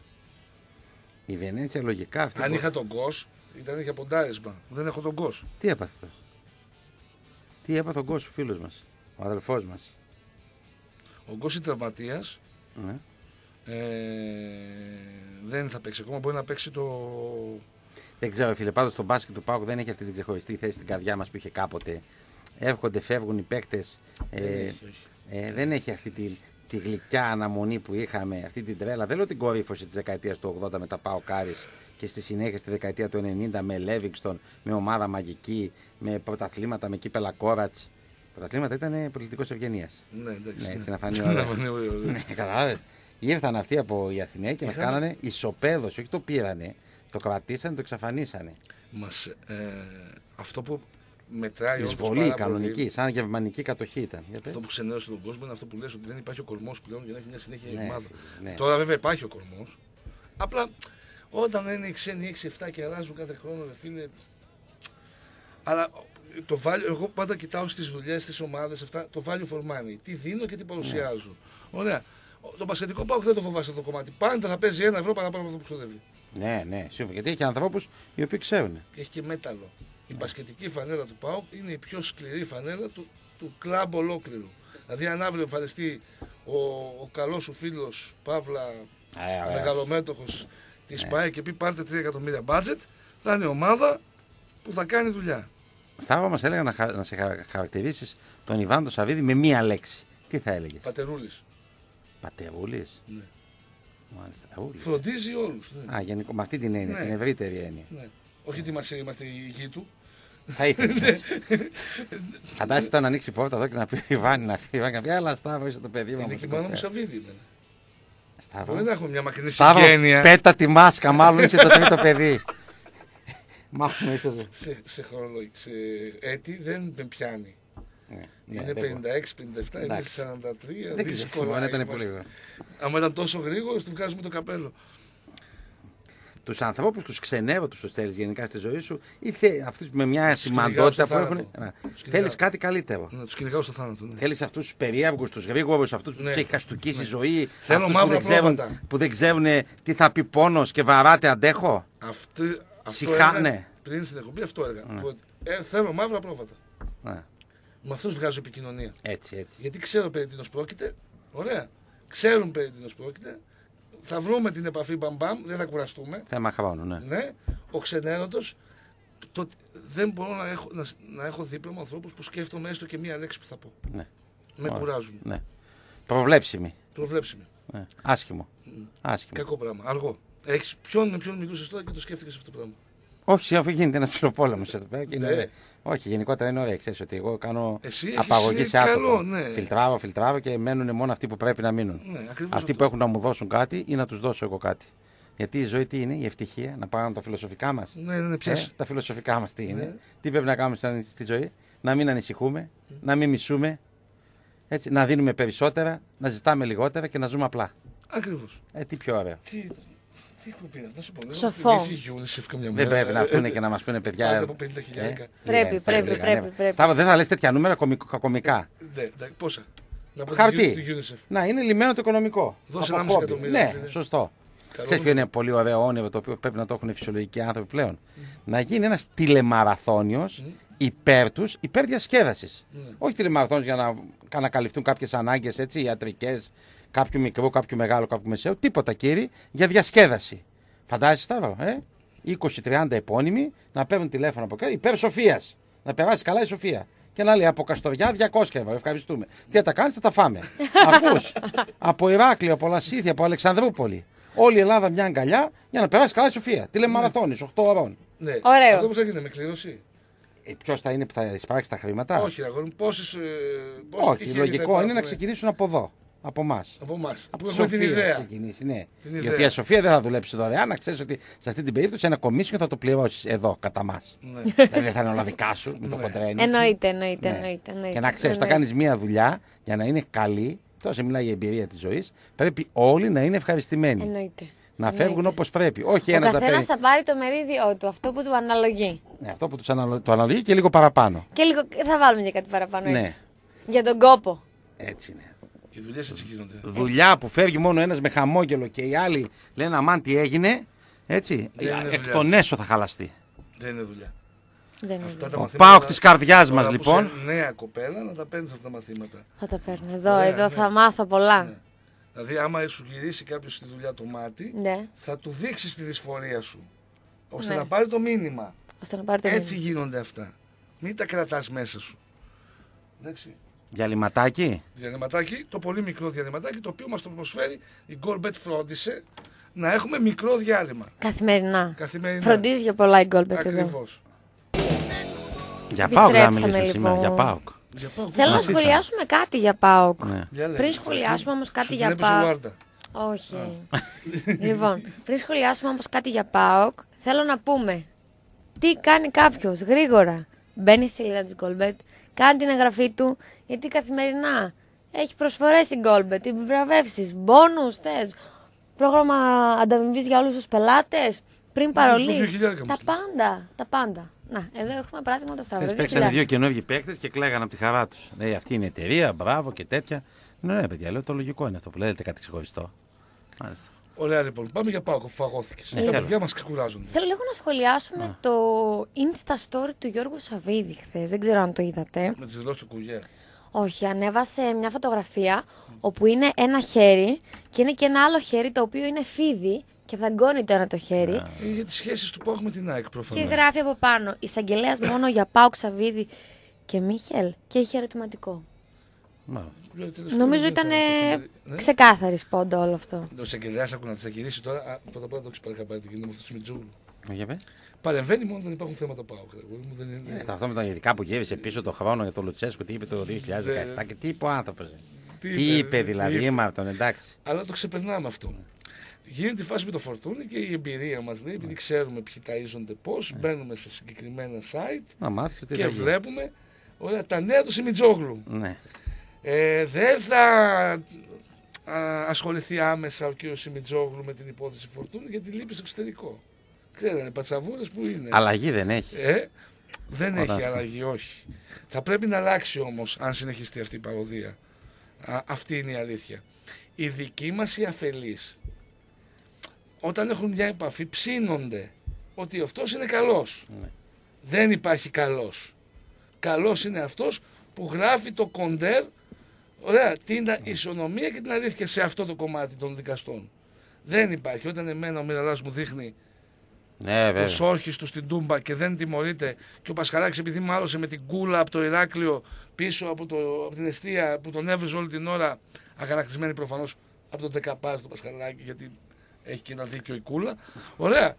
Η Βενέτσια λογικά αυτή. Αν είχα τον Γκος, ήταν για ποντάρισμα. Δεν έχω τον Γκος. Τι έπαθε αυτό. Τι έπαθε ο Γκος ο φίλος μας, ο αδελφός μας. Ο Γκος είναι τραυματίας. Ναι. Ε, δεν θα παίξει ακόμα, μπορεί να παίξει το... Δεν ξέρω φίλε, πάντως το μπάσκετ του ΠΑΟΚ δεν έχει αυτή την ξεχωριστή θέση στην καρδιά μας που είχε κάποτε. Έρχονται, φεύγουν οι παίκτες. Ε, δεν, έχει, ε, δεν έχει αυτή τη, τη γλυκιά αναμονή που είχαμε, αυτή την τρέλα. Δεν λέω την κορύφωση της δεκαετίας του ογδόντα με τα ΠΑΟΚάρης και στη συνέχεια στη δεκαετία του ενενήντα με Λέβινγκστον, με ομάδα μαγική, με πρωταθλήματα, με κύπελα Κόρατς. Πρωταθλήματα ήταν πολιτικός ευγενίας. Ναι, εντάξει. Ναι, έτσι να φανεί ωραία. Ναι, καταλάβες. Ήρθαν αυτοί από οι Αθηναίοι και μας κάνανε ισοπαίδωση. Όχι το πήρανε, το κρατήσανε, το εξαφανίσανε. Μας, ε, αυτό που μετράει. Εισβολή κανονική, πολύ, σαν γερμανική κατοχή ήταν. Αυτό που ξενέρωσε τον κόσμο είναι αυτό που λες ότι δεν υπάρχει ο κορμός πλέον για να έχει μια συνέχεια ναι, ομάδα. Ναι. Τώρα βέβαια υπάρχει ο κορμός. Απλά όταν είναι οι ξένοι έξι εφτά και αλλάζουν κάθε χρόνο, δε φίλε. Αλλά το value, εγώ πάντα κοιτάω στις δουλειές, στις ομάδες, αυτά, το value for money. Τι δίνω και τι παρουσιάζω. Ναι. Ωραία. Το μπασκετικό ΠΑΟΚ δεν το φοβάσαι αυτό το κομμάτι. Πάντα θα παίζει ένα ευρώ παραπάνω από αυτό που ξοδεύει. Ναι, ναι, σίγουρα. Γιατί έχει ανθρώπους οι οποίοι ξέρουν. Και έχει και μέταλλο. Η μπασκετική φανέλα του ΠΑΟΚ είναι η πιο σκληρή φανέλα του, του κλαμπ ολόκληρου. Δηλαδή, αν αύριο εμφανιστεί ο, ο καλός σου φίλος Παύλα, ε, μεγαλομέτωχος της ΠΑΕ ε. και πει πάρτε τρία εκατομμύρια budget, θα είναι ομάδα που θα κάνει δουλειά. Στάβα μας έλεγα να, χα, να σε χαρακτηρίσεις τον Ιβάν τον Σαββίδη με μία λέξη. Τι θα έλεγες? Πατερούλης. Πατερούλης. Ναι. Μάλιστα. Ούλη. Φροντίζει όλους. Ναι. Α, γενικό, με αυτή την έννοια, Ναι. την ευρύτερη έννοια. Ναι. Όχι ότι είμαστε, είμαστε η γη του. Θα ήθελε. Φαντάζεσαι τώρα να ανοίξει η πόρτα εδώ και να πει η Βάνη να φύγει. Να πει, αλλά Σταύρο, είσαι το παιδί μου. Είναι και η μάνα μου Σαββίδη. Μπορεί Σταύρο, να έχουμε μια μακρινή Σταύρο, συγγένεια. πέτα τη μάσκα, μάλλον είσαι το τρίτο παιδί. Μάλλον είσαι το. Σε, σε, χρονολο- σε έτη δεν με πιάνει. Ναι, ναι, Είναι δεν πενήντα έξι πενήντα επτά, είναι Εντάξει. σαράντα τρία. Δεν ξέρει, δύσκολα μόνο ήταν είμαστε. πολύ γρήγορο. Άμα ήταν τόσο γρήγορο, του βγάζουμε το καπέλο. Του ανθρώπου, του ξενέρωτου του θέλει γενικά στη ζωή σου ή θε, αυτούς με μια σημαντότητα που έχουν. Θέλει κάτι καλύτερο. Να του κυνηγάω στο θάνατο. Ναι. Θέλει αυτού του περίεργου, του γρήγορου, αυτού που Ναι. του έχει χαστούκίσει η ζωή. Θέλω αυτούς που μαύρα δεν, ξέρουν, πρόβατα. που δεν ξέρουν τι θα πει πόνο και βαράτε αντέχω. Αυτή, αυτό Συχά- έλεγα, ναι. πριν στην εκπομπή αυτό έλεγα. Ότι, ε, θέλω μαύρα πρόβατα. Ναι. Με αυτού βγάζω επικοινωνία. Έτσι, έτσι. Γιατί ξέρω περί τίνος πρόκειται. Ωραία. Ξέρουν περί τίνος πρόκειται. Θα βρούμε την επαφή μπαμπαμ, δεν θα κουραστούμε. Θέμα χρόνου, ναι. Ναι. Ο ξενέρωτος, το, δεν μπορώ να έχω, να, να έχω δίπλα μου ανθρώπους που σκέφτομαι έστω και μία λέξη που θα πω. ναι. Με Ωραία. κουράζουν. Ναι. Προβλέψιμη. Προβλέψιμη. Ναι. Άσχημο. Άσχημο. Κακό πράγμα. Αργό. Έχεις ποιον με ποιον μιλούσες τώρα και το σκέφτηκες αυτό το πράγμα. Όχι, αφού γίνεται ένα ψηλοπόλεμο εδώ πέρα και είναι Ναι. ωραίο. Όχι, γενικότερα είναι ωραίο. Ξέρεις ότι εγώ κάνω Εσύ έχεις, απαγωγή ε, σε άτομο. καλό, ναι. Φιλτράρω, φιλτράρω και μένουν μόνο αυτοί που πρέπει να μείνουν. Ναι, ακριβώς Αυτοί αυτό. που έχουν να μου δώσουν κάτι ή να του δώσω εγώ κάτι. Γιατί η ζωή τι είναι, η ευτυχία, να πάρουμε τα φιλοσοφικά μα. Ναι, ναι, ναι, πιάσε. τα φιλοσοφικά μα τι είναι. Ναι. Τι πρέπει να κάνουμε στη- στη ζωή, να μην ανησυχούμε, να μην μισούμε, έτσι, να δίνουμε περισσότερα, να ζητάμε λιγότερα και να ζούμε απλά. Ακριβώς. Ε, τι πιο ωραίο. Τι, τι εκπομπή είναι αυτό, να σου πω. δεν Σοφό. έχω θυμίσει UNICEF καμιά Δεν μέρα. πρέπει να Ε, έρθουν ε, και να μα πούνε παιδιά. Άντε από πενήντα χιλιάρικα. Πρέπει, λίγα, πρέπει, λίγα, πρέπει, ναι. πρέπει. Σταύρο, δεν θα λες τέτοια νούμερα κομικ- κομικά. Ναι, ναι, πόσα. Να πω Χαρτί. τη UNICEF. Να είναι λυμμένο το οικονομικό. Δώσε Από ένα κόμμα χόμπι. εκατομμύριο, Ναι, είναι. σωστό. Καλό Ξέρεις ποιο είναι πολύ ωραίο όνειρο το οποίο πρέπει να το έχουν οι φυσιολογικοί άνθρωποι πλέον. Να γίνει ένας τηλεμαραθώνιος υπέρ τους, υπέρ διασκέδασης. Όχι τηλεμαραθώνιος για να ανακαλυφθούν κάποιες ανάγκες έτσι, ιατρικές, κάποιου μικρού, κάποιου μεγάλου, κάποιου μεσαίου. Τίποτα κύριε, για διασκέδαση. Φαντάζεσαι Σταύρο, ε? είκοσι τριάντα επώνυμοι να παίρνουν τηλέφωνο από κάτω υπέρ Σοφίας. Να περάσει καλά η Σοφία. Και να λέει από Καστοριά διακόσια ευρώ. Ευχαριστούμε. Τι θα τα κάνει, θα τα φάμε. Ακούς. Από Ηράκλειο, από Λασίθια, από Αλεξανδρούπολη. Όλη η Ελλάδα μια αγκαλιά για να περάσει καλά η Σοφία. Τηλεμαραθώνης, οκτώ ώρων. Ναι. Ωραίο. Αυτό πώς θα γίνει, με κλήρωση. Ε, Ποιο θα είναι που θα εισπράξει τα χρήματα. Όχι, αγόρι μου, πόσες. ε, πόσοι Όχι, τυχεροί θα λογικό είναι υπάρχουν, να ε, ξεκινήσουν από εδώ. Από εμά. Από εμάς. Από Που τη έχουμε την Σοφία να ιδέα. ξεκινήσει, ναι. Την Η ιδέα. οποία Σοφία δεν θα δουλέψει δωρεάν, να ξέρει ότι σε αυτή την περίπτωση ένα κομίσιο θα το πληρώσει εδώ, κατά μα. Ναι. Δηλαδή δεν θα είναι όλα δικά σου, με το Ναι. χοντρένι. Εννοείται, εννοείται, Ναι. εννοείται, εννοείται. Και να ξέρει, όταν εννοείται. κάνει μία δουλειά για να είναι καλή, τόσο μιλάει η εμπειρία τη ζωή, πρέπει όλοι να είναι ευχαριστημένοι. Εννοείται. Να φεύγουν Εννοείται. όπω πρέπει. Όχι Ο ένα τα καθένα παίρνει. θα πάρει το μερίδιό του, αυτό που του αναλογεί. Ναι, αυτό που τους αναλο... το αναλογεί και λίγο παραπάνω. Και λίγο θα βάλουμε και κάτι παραπάνω Ναι. έτσι. Για τον κόπο. Έτσι είναι. Οι δουλειές έτσι γίνονται. Δουλειά που φεύγει μόνο ένα με χαμόγελο και οι άλλοι λένε αμάν τι έγινε. Έτσι. Δεν είναι Εκ δουλειά. των έσω θα χαλαστεί. Δεν είναι δουλειά. Δεν είναι. Αυτά τα Ο μαθήματα. Πάοκ της καρδιάς τώρα μας, που λοιπόν. είσαι νέα κοπέλα να τα παίρνεις αυτά τα μαθήματα. Θα τα παίρνω. Εδώ, Ωραία, εδώ ναι. θα μάθω πολλά. Ναι. Δηλαδή, άμα σου γυρίσει κάποιο στη δουλειά το μάτι, Ναι. θα του δείξει τη δυσφορία σου. Ώστε Ναι. να πάρει το μήνυμα. Ώστε να πάρει το Έτσι μήνυμα. γίνονται αυτά. Μην τα κρατάς μέσα σου. Εντάξει. Διαλυματάκι. Διανυματάκι, το πολύ μικρό διανυματάκι, το οποίο μας το προσφέρει η Goldbet, φρόντισε να έχουμε μικρό διάλειμμα. Καθημερινά. Καθημερινά. Φροντίζει για πολλά η Goldbet εδώ. Ακριβώς. Για Πάοκ να Επιστρέψαμε, μιλήσουμε σήμερα. λοιπόν. Για Πάοκ. Για πάω. Θέλω να Μας ήρθαν. σχολιάσουμε κάτι για ΠΑΟΚ. Ναι. Για λέγε. Πριν σχολιάσουμε όμως κάτι Σου για την έπαιζε ο ΠΑΟΚ. Άρντα. Όχι. Λοιπόν, πριν σχολιάσουμε όμως κάτι για ΠΑΟΚ, θέλω να πούμε τι κάνει κάποιος γρήγορα. Μπαίνει στη σελίδα της Goldbet, κάνει την εγγραφή του, γιατί καθημερινά έχει προσφορές η Goldbet, επιβραβεύσεις, μπόνους, θες, πρόγραμμα ανταμοιβής για όλους τους πελάτες, πριν παρολί. δύο χιλιάρικα Τα μας πάντα, τα πάντα. Να, εδώ έχουμε παράδειγμα το Σταύρο. Χθες δύο παίξανε χιλιάδες. δύο καινούργιοι παίκτες και κλαίγανε από τη χαρά του. Λέει αυτή είναι η εταιρεία, μπράβο και τέτοια. Ναι, ναι, παιδιά, λέω το λογικό είναι αυτό που λέτε κάτι ξεχωριστό. Μάλιστα. Ωραία λοιπόν, πάμε για πάω, φαγώθηκες. Ναι, Τα θέλω. παιδιά μας ξεκουράζουν. Θέλω λίγο να σχολιάσουμε το Insta Story του Γιώργου Σαββίδη χθες. Δεν ξέρω αν το είδατε. Με τις δηλώσεις του Κουγέ. Όχι, ανέβασε μια φωτογραφία όπου είναι ένα χέρι και είναι και ένα άλλο χέρι το οποίο είναι φίδι και δαγκώνει το ένα το χέρι. Ε, για τις σχέσεις του που έχουμε την ΑΕΚ Και προφανώς. γράφει από πάνω εισαγγελέα μόνο για Πάοκ Σαββίδη και Μίχελ και έχει ερωτηματικό. Μα. Νομίζω ήταν Ναι. ξεκάθαρη σπόντα όλο αυτό. Ο εισαγγελέας άκου να τη γυρίσει τώρα. Πρώτα απ' όλα το ξεπαραχα πάρει την κοινή με αυτό το Σιμιτζόγλου. Για πες. Παρεμβαίνει μόνο όταν υπάρχουν θέματα πάω. Δεν είναι. Ε, αυτό με τον ειδικά που γύρισε πίσω το χρόνο για τον Λουτσέσκο, τι είπε το δύο χιλιάδες δεκαεπτά και τι είπε ο άνθρωπος. Τι, τι είπε δηλαδή, είμαι από τον εντάξει. Αλλά το ξεπερνάμε αυτό. Γίνεται η φάση με το Φορτούνι και η εμπειρία μας λέει, επειδή ξέρουμε ποιοι ταΐζονται πώς, μπαίνουμε σε συγκεκριμένα site Να μάθεις ότι και θα γίνει. βλέπουμε ωραία, τα νέα του Σιμιτζόγλου. Ναι. Ε, δεν θα α, ασχοληθεί άμεσα ο κ. Σιμιτζόγλου με την υπόθεση Φορτούνι γιατί λείπει στο εξωτερικό. Ξέρετε, πατσαβούρες που είναι. Αλλαγή δεν έχει. Ε, δεν Όταν... έχει αλλαγή, όχι. Θα πρέπει να αλλάξει όμως αν συνεχιστεί αυτή η παροδία. Α, αυτή είναι η αλήθεια. Οι δικοί μας οι αφελείς, όταν έχουν μια επαφή, ψήνονται ότι αυτός είναι καλός. Ναι. Δεν υπάρχει καλός. Καλός είναι αυτός που γράφει το κοντέρ, ωραία, την ισονομία και την αλήθεια σε αυτό το κομμάτι των δικαστών. Δεν υπάρχει. Όταν εμένα ο Μιραλάς μου δείχνει Ναι, τους όρχες του στην Τούμπα και δεν τιμωρείται και ο Πασχαλάκης επειδή μάλωσε με την κούλα από το Ηράκλειο πίσω από, το, από την εστία που τον έβριζε όλη την ώρα, αγανακτισμένη προφανώς από τον Δεκαπάρ του Πασχαλάκη γιατί έχει και ένα δίκιο η κούλα. Ωραία.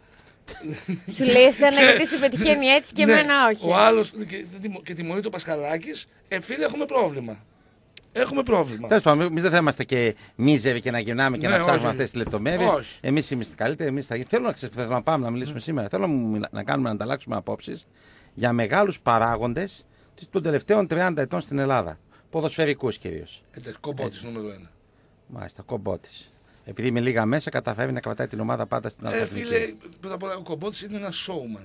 Σου λέει εσένα γιατί σου πετυχαίνει έτσι και Ναι, εμένα όχι. ο άλλος και, και τιμωρείται ο Πασχαλάκης, ε, φίλε, έχουμε πρόβλημα. Έχουμε πρόβλημα. Τέλος πάντων, εμείς δεν θα είμαστε και μίζεροι και να γυρνάμε και Ναι, να ψάχνουμε όχι. αυτές τις λεπτομέρειες. Όχι. Εμείς είμαστε καλύτεροι. Εμείς θα... Θέλω να ξέρεις που θέλω να πάμε να μιλήσουμε σήμερα. Θέλω να, μιλα- να κάνουμε να ανταλλάξουμε απόψεις για μεγάλους παράγοντες των τελευταίων τριάντα ετών στην Ελλάδα. Ποδοσφαιρικούς κυρίως. Εντάξει, κομπότης νούμερο ένα. Μάλιστα, κομπότης. Επειδή με λίγα μέσα καταφέρει να κρατάει την ομάδα πάντα στην Ε, αλφαβητική. φίλε, πρώτα απ' όλα ο κομπότης είναι ένα showman.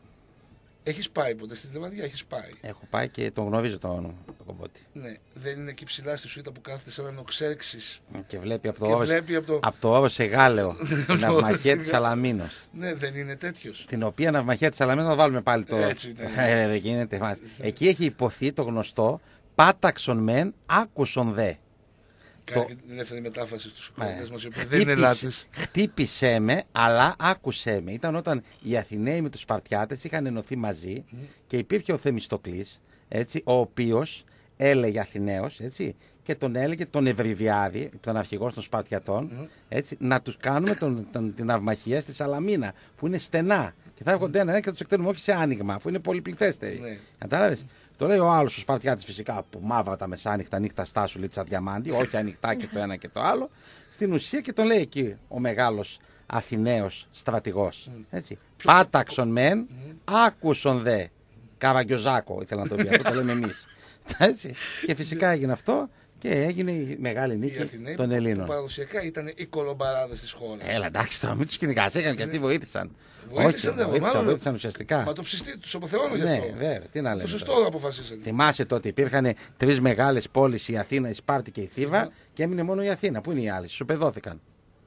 Έχεις πάει ποτέ στην Λεβαδιά, έχεις πάει. Έχω πάει και τον γνωρίζω το όνομα, το κομπότη. Ναι, δεν είναι εκεί ψηλά στη σουίτα που κάθεται σαν να νοξέρξεις. Και βλέπει από το Και όρο, βλέπει από το- από το όρο σε Γάλεο την ναυμαχία της Σαλαμίνος. Ναι, δεν είναι τέτοιος. Την οποία ναυμαχία της Σαλαμίνος θα βάλουμε πάλι το. Έτσι, ναι. Ε, δεν γίνεται μας. Εκεί έχει υποθεί το γνωστό πάταξον μεν, άκουσον δε. Κάνει Το- και την ελεύθερη μετάφραση στους Σοκράτες Ναι. μας, οι οποίοι δεν είναι Χτύπησε, λάτες. χτύπησε με, αλλά άκουσέ με. Ήταν όταν οι Αθηναίοι με τους Σπαρτιάτες είχαν ενωθεί μαζί και υπήρχε ο Θεμιστοκλής, έτσι, ο οποίος έλεγε Αθηναίος, έτσι, και τον έλεγε τον Ευρυβιάδη, τον αρχηγός των Σπαρτιατών, έτσι, να τους κάνουμε τον, τον, την ναυμαχία στη Σαλαμίνα, που είναι στενά. Και θα έρχονται ένα-ένα και θα τους εκτείνουμε όχι σε άνοιγμα, αφού είναι πολυπληθέστεροι. Ναι. Κατάλαβες. Το λέει ο άλλος ο Σπαρτιάτης φυσικά που μαύρα τα μεσάνυχτα νύχτα στάσου λίτσα διαμάντη, όχι ανοιχτά και το ένα και το άλλο. Στην ουσία και τον λέει εκεί ο μεγάλος Αθηναίος στρατηγός. Έτσι. Πάταξον μεν, άκουσον δε. Καραγκιόζάκο ήθελα να το πει, αυτό το λέμε εμείς. Έτσι. Και φυσικά έγινε αυτό και έγινε η μεγάλη Οι νίκη Αθηναίοι των που Ελλήνων. παραδοσιακά ήταν οι κολομπαράδες της χώρας. Έλα εντάξει τώρα, μην τους κυνηγάς, έκαναν και αυτοί βοήθησαν. Βοήθησαν, Όχι, ναι, βοήθησαν, μάλλον. βοήθησαν ουσιαστικά. Μα το ψιστή, τους αποθεώνω γι' Ναι, αυτό. βέβαια, τι να λέμε. Το σωστό τώρα. το αποφασίσατε. Θυμάσαι τότε υπήρχαν τρεις μεγάλες πόλεις, η Αθήνα, η Σπάρτη και η Θήβα, και έμεινε μόνο η Αθήνα. Πού είναι οι άλλες, σοπεδώθηκαν.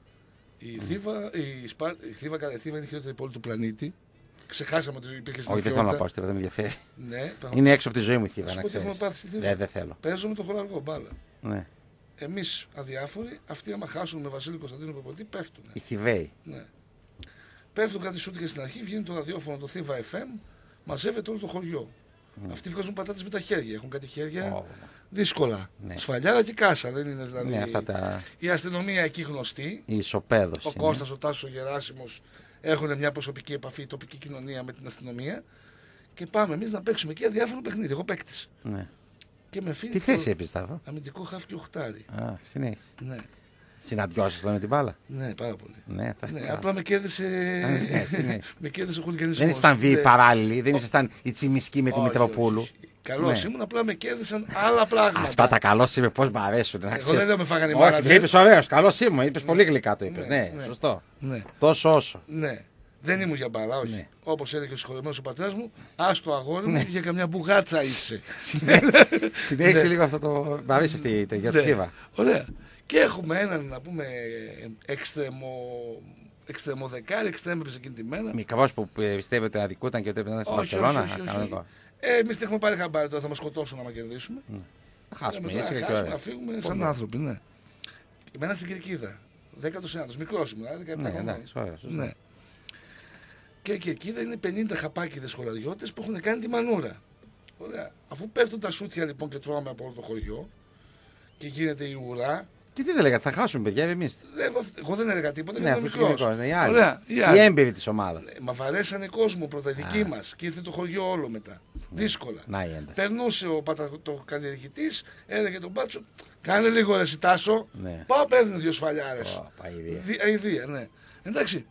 Η Θήβα, η, Σπα... η Θήβα, καλά, η Θήβα είναι η χειρότερη πόλη του πλανήτη. Ξεχάσαμε ότι υπήρχε στην Όχι, δεν θέλω να πάω στη Θήβα, δεν με ενδιαφέρει. Ναι, πράγμα. Είναι έξω από τη ζωή μου η Θήβα, Σου να πω τι έχουμε ξέρεις. πάθει στη Θήβα. Δεν, δεν θέλω. Παίζουμε το χωραργό μπάλα. Ναι. Εμείς αδιάφοροι, αυτοί άμα χάσουν με Βασίλη Κωνσταντίνο Πεποτή πέφτουν. Οι Θηβαίοι. Ναι. Πέφτουν κάτι σούτια στην αρχή, βγαίνει το ραδιόφωνο το Θήβα εφ εμ, μαζεύεται όλο το χωριό. Αυτοί βγάζουν πατάτες με τα χέρια. Έχουν κάτι χέρια Ω, δύσκολα. Ναι. Σφαλιάρα και κάσα. Δεν είναι δηλαδή. Ναι, αυτά τα. Η αστυνομία εκεί γνωστή. Η ισοπαίδωση. Ο Κώστας, ο Τάσος, ο Γεράσιμος έχουν μια προσωπική επαφή, η τοπική κοινωνία με την αστυνομία. Και πάμε εμείς να παίξουμε εκεί αδιάφορο παιχνίδι. Εγώ παίκτης. Ναι. Και με φίλη Τι θέση έπαιζε Σταύρο? αμυντικό χάφ και οχτάρι. Α, συνέχισε. Ναι, Συναντιώσεις εδώ με την μπάλα. ναι, πάρα πολύ. Ναι, θα Ναι, καλά. απλά με κέρδισε. ναι, ναι. με κέρδισε ο χουλικανισμός. Δεν ήσταν βίαιοι Ναι. παράλληλοι, δεν ήσασταν η Τσιμισκή με τη Όχι, Μητροπούλου. όχι, όχι. Καλός Ναι. ήμουν, απλά με κέρδισαν άλλα πράγματα. Αυτά τα καλό είμαι, πώ μ' αρέσουν. να Εγώ ξέρεις. δεν λέω με φάγανε οι Όχι, μάνατζερ. είπε ωραίο, καλό ήμουν. Είπε πολύ γλυκά το είπε. Ναι, Ναι, ναι. σωστό. Ναι, Τόσο όσο. ναι. Δεν ήμουν για μπάλα, όχι. Ναι. Όπως έλεγε ο συγχωρεμένος ο πατέρας μου, άστο αγόρι μου, για καμιά μπουγάτσα είσαι. Συνέχισε λίγο αυτό το. Μ' αρέσει αυτή η για τη Ναι. Θήβα. Ωραία. Και έχουμε έναν, να πούμε, εξτρεμο, εξτρεμοδεκάρι, εξτρέμεψε εκείνη τη μέρα. Μικρό που πιστεύει ότι αδικούταν και ότι έπρεπε να είναι στην Όχι, όχι, Μπαρσελόνα. όχι, όχι, Κανονικό. όχι. Ε, εμείς τι έχουμε πάρει χαμπάρι τώρα, θα μας σκοτώσουν άμα κερδίσουμε. Θα χάσουμε, Ε, μετά ήσυχα να και χάσουμε, ωραία. να φύγουμε Πολύ σαν ωραία. άνθρωποι, ναι. Εμένα στην Κερκίδα, δέκατος ένατος, μικρός ήμουν, δηλαδή δεκαεπτά Ναι, χρονών. εντάξει, ωραία, σωστό. Ναι. Και η Κερκίδα είναι πενήντα χαπάκιδες σχολαριώτες που έχουν κάνει τη μανούρα. Ωραία. Αφού πέφτουν τα σούτια λοιπόν και τρώμε από όλο το χωριό, και γίνεται η ουρά. Και τι δεν λέγατε, θα χάσουμε παιδιά εμείς. Εγώ δεν έλεγα τίποτα, Ναι, γιατί αφού ήταν και μικρός. μικρός, ναι, οι άλλοι. Ωραία, οι Οι άλλοι. έμπειροι της ομάδας. Ε, Μα βαρέσανε κόσμο πρώτα, οι δικοί μας. Και ήρθε το χωριό όλο μετά. Δύσκολα. Να η ένταση. Περνούσε ο πατατοκαλλιεργητής, έλεγε τον Μπάτσο, κάνε λίγο ρε εσύ, Τάσο. Ναι. Πάω, παίρνει δύο σφαλιάρες. Ω, παηδία. Δι- Αηδία, ναι. Εντάξει.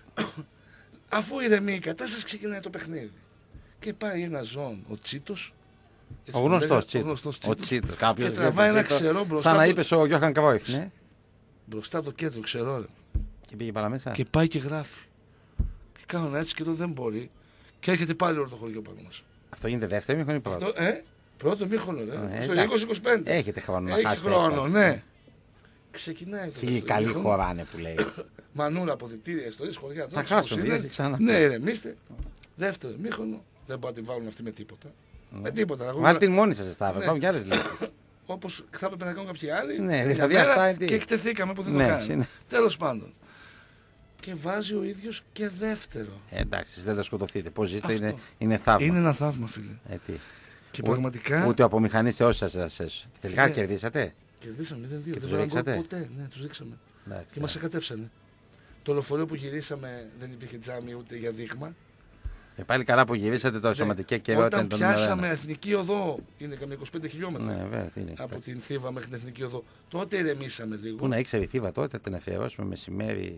Αφού ηρεμεί η κατάσταση, ξεκινάει το παιχνίδι. Και πάει ένα ζών, ο Τσίτος. Ο γνωστός Ο Τσίτος. γνωστός Ο Τσίτος. Τσίτος. Κάποιος Και τραβάει ένα ξερό μπροστά. Σαν να του- είπες ο Γιώχαν Κρόιφ. Ναι. Μπροστά από το κέντρο, ξερό. Ρε. Και πήγε παραμέσα. Και πάει και γράφει. Και κάνουν έτσι και εδώ δεν μπορεί. Και έρχεται πάλι όλο το χωριό πάνω μας. Αυτό γίνεται δεύτερο μήχρονο ή πρώτο. Αυτό, ε, πρώτο μήχρονο, ρε. Ε, Στο εντάξει. είκοσι είκοσι πέντε. Έχετε χρόνο να Έχει χάσετε. χρόνο, εύκολα. ναι. Ξεκινάει το Χίλιοι δεύτερο καλοί μήχρονο. χωράνε που λέει. Μανούρα, αποδυτήρια, ιστορίες, χωριά. Θα χάσουν, πήγαινε ξανά. Ναι, ηρεμήστε. Δεύτερο μήχρονο. Δεν μπορεί να την βάλουν αυτή με τίποτα. Με τίποτα. Βάλτε την μόνη σας εστάβε. Ναι. Πάμε κι άλλες λύσεις. Όπως θα έπρεπε να κάνουν κάποιοι άλλοι. Ναι, μια δηλαδή μέρα, αυτά είναι τι. Και εκτεθήκαμε που δεν Ναι, το κάναμε. είναι. Τέλος πάντων. Και βάζει ο ίδιος και δεύτερο. Ε, εντάξει, εσείς δεν θα σκοτωθείτε. Πώς ζείτε Αυτό. είναι, είναι θαύμα. Είναι ένα θαύμα, φίλε. Ε, τι. Και Ούτε- πραγματικά Ούτε από μηχανίστε όσοι σας εσείς. Και τελικά Ναι. κερδίσατε. κερδίσαμε μηδέν δύο. Και Δεν τους βάλαμε γκολ ρίξατε. ποτέ. Ναι, τους ρίξαμε. Εντάξει, Και μας εκατέψανε. Το λεωφορείο που γυρίσαμε δεν υπήρχε τζάμι ούτε για δείγμα. Ε, πάλι καλά που γυρίσατε το Ναι. σωματική ακαιρεότητα Όταν είναι το νούμερο πιάσαμε ένα. εθνική οδό, είναι καμιά είκοσι πέντε χιλιόμετρα. Ναι, βέβαια, τι είναι. Από εντάξει. την Θήβα μέχρι την εθνική οδό. Τότε ηρεμήσαμε λίγο. Πού να ήξερε η Θήβα τότε, την αφιερώσουμε μεσημέρι.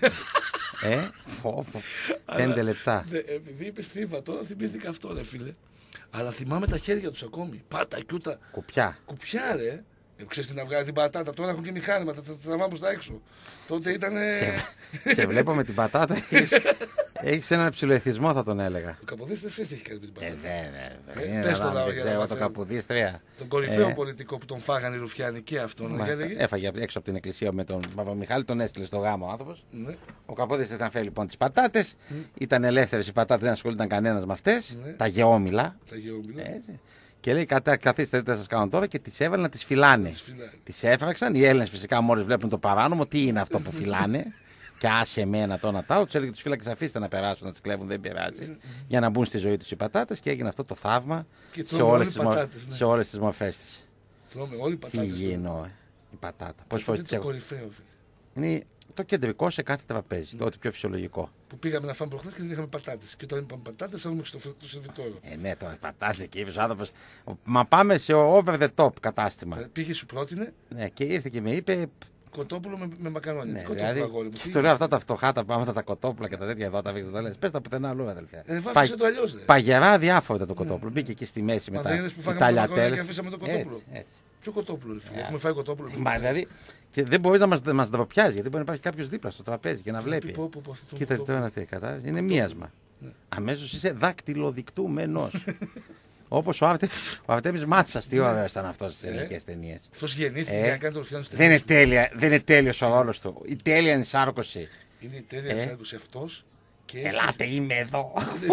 ε, φω, φω, πέντε λεπτά. Ναι, επειδή είπε Θήβα, τώρα θυμήθηκα αυτό, ρε φίλε. Αλλά θυμάμαι τα χέρια του ακόμη. Πάτα, κιούτα. Κουπιά. Κουπιά, ρε. Ε, ξέρεις τι να βγάζει την πατάτα. Τώρα έχουν και μηχάνημα, τα τα τραβάμε προς τα έξω. Τότε ήταν. Σε, σε βλέπω με την πατάτα, έχεις, έχεις έναν ψιλοεθισμό θα τον έλεγα. Ο Καποδίστρια δεν ξέρει τι έχει κάνει με την Ε, πατάτα. βέβαια, Ε, είναι πες να το δάμε, λαό δεν για ξέρω να εγώ το μαθαίνω. Καπουδίστρια. Τον κορυφαίο Ε, πολιτικό που τον φάγανε οι Ρουφιάνοι και αυτόν. Μα, έλεγε. έφαγε απ- έξω από την εκκλησία με τον Παπαμιχάλη, τον έστειλε στο γάμο ο άνθρωπος. Ναι. Ο Καπόδης ήταν φέρει λοιπόν τις πατάτες. Ήταν ελεύθερες οι πατάτες, δεν ασχολούνταν κανένας με αυτές. Ναι. Τα γεώμηλα. Τα γεωμιλά. Έτσι. Και λέει: Κατα, καθίστε, δεν σας κάνω τώρα και τις έβαλε να τις φυλάνε. Τις φυλάει. Τις έφραξαν. Οι Έλληνες φυσικά μόλις βλέπουν το παράνομο, τι είναι αυτό που φυλάνε. Και άσε εμένα το να τάω. Του έλεγε: Του φύλακες, αφήστε να περάσουν, να τις κλέβουν, δεν πειράζει. Για να μπουν στη ζωή τους οι πατάτες και έγινε αυτό το θαύμα Και σε τρώμε όλες, όλοι τις, μο... πατάτες, ναι. σε όλες τις μορφές της. Τρώμε όλοι Τι πατάτες. γίνω, ε, η πατάτα. Πόσες Αυτό φορές είναι τις το έχω. κορυφαίο, φίλε. Είναι το κεντρικό σε κάθε τραπέζι. Το ό,τι πιο φυσιολογικό. Που πήγαμε να φάμε προχθές και δεν είχαμε πατάτες. Και όταν είπαμε πατάτες, θα στο, στο σερβιτόριο. Ε, ναι, το πατάτες εκεί, ο άνθρωπος. Μα πάμε σε over the top κατάστημα. Ε, Πήγε, σου πρότεινε Ναι, και ήρθε και με είπε. κοτόπουλο με, με μακαρόνια. Ναι, Τι κοτόπουλο, δηλαδή, αγόρι μου. και τι- του λέω αυτά τα φτωχά τα πράγματα, τα κοτόπουλα και τα τέτοια εδώ τα βρίσκεται. Τα λες. Πες τα πουθενά αλλού, αδελφέ. Ε, βάφησε το αλλιώς, ρε. Παγερά διάφορα ήταν το κοτόπουλο. Μπήκε εκεί στη μέση Μα με δεν τα είδες που οι φάγαμε το μακαρόνι ταλιατέλες. και αφήσαμε το κοτόπουλο. Έτσι, έτσι. Ποιο κοτόπουλο, ρε φίλε. Έχουμε φάει κοτόπουλο. Μα δηλαδή, και δεν μπορεί να μας, μας ντροπιάζει γιατί μπορεί να υπάρχει κάποιο δίπλα στο τραπέζι και να βλέπει. Πω, πω, πω, αυτό το Κοίτα τι κοτόπουλο. τώρα αυτή, κατάλαβες. Είναι μίασμα. Αμέσως είσαι δακτυλοδεικτούμενος. Όπως ο, Arte, ο Αρτέμις Μάτσας, τι ωραίος ήταν αυτός στις Ε. ελληνικές ταινίες. Αυτός γεννήθηκε Ε, για να κάνει το Ρουφιάνο Δεν είναι, τέλεια, δεν είναι τέλειος ο ρόλος του. Η τέλεια ενσάρκωση. Είναι η τέλεια Ε. εισάγωση αυτός. Και Ελάτε, είμαι εδώ.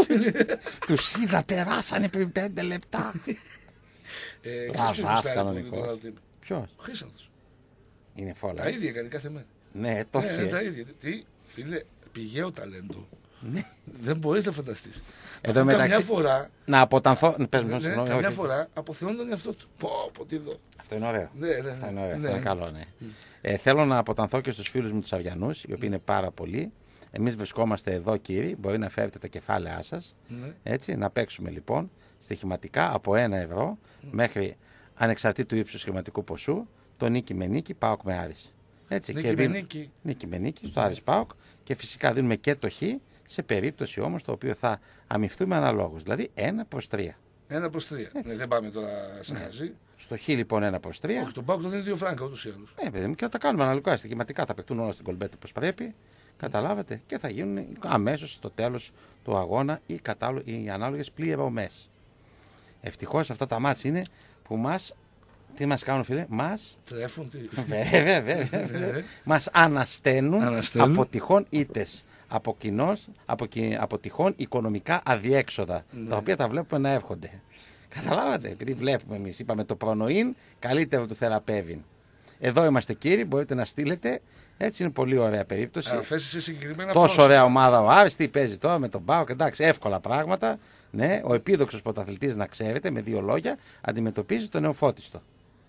Τους είδα, περάσανε πριν πέντε λεπτά. Ε, ξέρεις Ραβάς ποιος γουστάρει κανονικός. πολύ τον Αρτέμι? Ποιος? Ο Χρήσανθος. Είναι φόλα. Τα ίδια κάνει κάθε μέρα. Ναι, το Ναι, έχει. τα ίδια. Τι, φίλε, πηγαίο ταλέντο. Ναι. Δεν μπορείς να φανταστείς. Εδώ Αφού μεταξύ- Καμιά φορά, Να αποτανθώ. Πες μου, ναι, συγγνώμη, καμιά όχι. φορά αποθεώνει τον εαυτό του. Πω, πω, τι δω. Αυτό είναι ωραίο. Ναι, ναι, ναι. Αυτό είναι ωραίο. Αυτό Ναι. είναι καλό, ναι. Ε, θέλω να αποτανθώ και στους φίλους μου τους Αυγιανούς, οι οποίοι είναι πάρα πολλοί. Εμείς βρισκόμαστε εδώ, κύριοι. Μπορεί να φέρετε τα κεφάλαιά σας. Ναι. Έτσι, να παίξουμε λοιπόν στοιχηματικά από ένα ευρώ μέχρι ανεξαρτήτου ύψους χρηματικού ποσού το νίκη με νίκη, ΠΑΟΚ με Άρης. Έτσι, Νίκη και με δίνουμε- νίκη. νίκη με νίκη στο Άρης ΠΑΟΚ και φυσικά δίνουμε και το χ σε περίπτωση όμως το οποίο θα αμυφθούμε αναλόγως. Δηλαδή ένα προς τρία. Ένα προς τρία. Ναι, δεν πάμε τώρα σε χαζί. Στο χ λοιπόν ένα προς τρία. Όχι, τον Πάουκ το δίνει δύο φράγκα ούτως ή άλλως. Ε, παιδί μου, και θα τα κάνουμε αναλογικά. Στοιχηματικά θα παιχτούν όλα στην κολμπέτη όπως πρέπει. Καταλάβατε. Και θα γίνουν αμέσως στο τέλος του αγώνα οι, κατάλο... οι ανάλογες πληρωμές. Ευτυχώς αυτά τα μάτς είναι που μας. Τι μας κάνουν, φίλε, μας. Τρέφουν τι. Βέβαια, βέβαια, βέβαια. Μας ανασταίνουν, Αναστέλουν. από τυχόν ήττες. Από, κοινώς, από, κυ- από τυχόν οικονομικά αδιέξοδα. Τα οποία τα βλέπουμε να έρχονται. Καταλάβατε, επειδή βλέπουμε εμείς. Είπαμε το προνοήν καλύτερο του θεραπεύει. Εδώ είμαστε, κύριοι, μπορείτε να στείλετε. Έτσι είναι πολύ ωραία περίπτωση. Αλλά φέσεις σε συγκεκριμένα Τόσο πρόσωπα. ωραία ομάδα ο Άρης, τι παίζει τώρα με τον ΠΑΟΚ, εντάξει, εύκολα πράγματα. Ναι, ο επίδοξος πρωταθλητής, να ξέρετε, με δύο λόγια, αντιμετωπίζει τον νεοφώτιστο.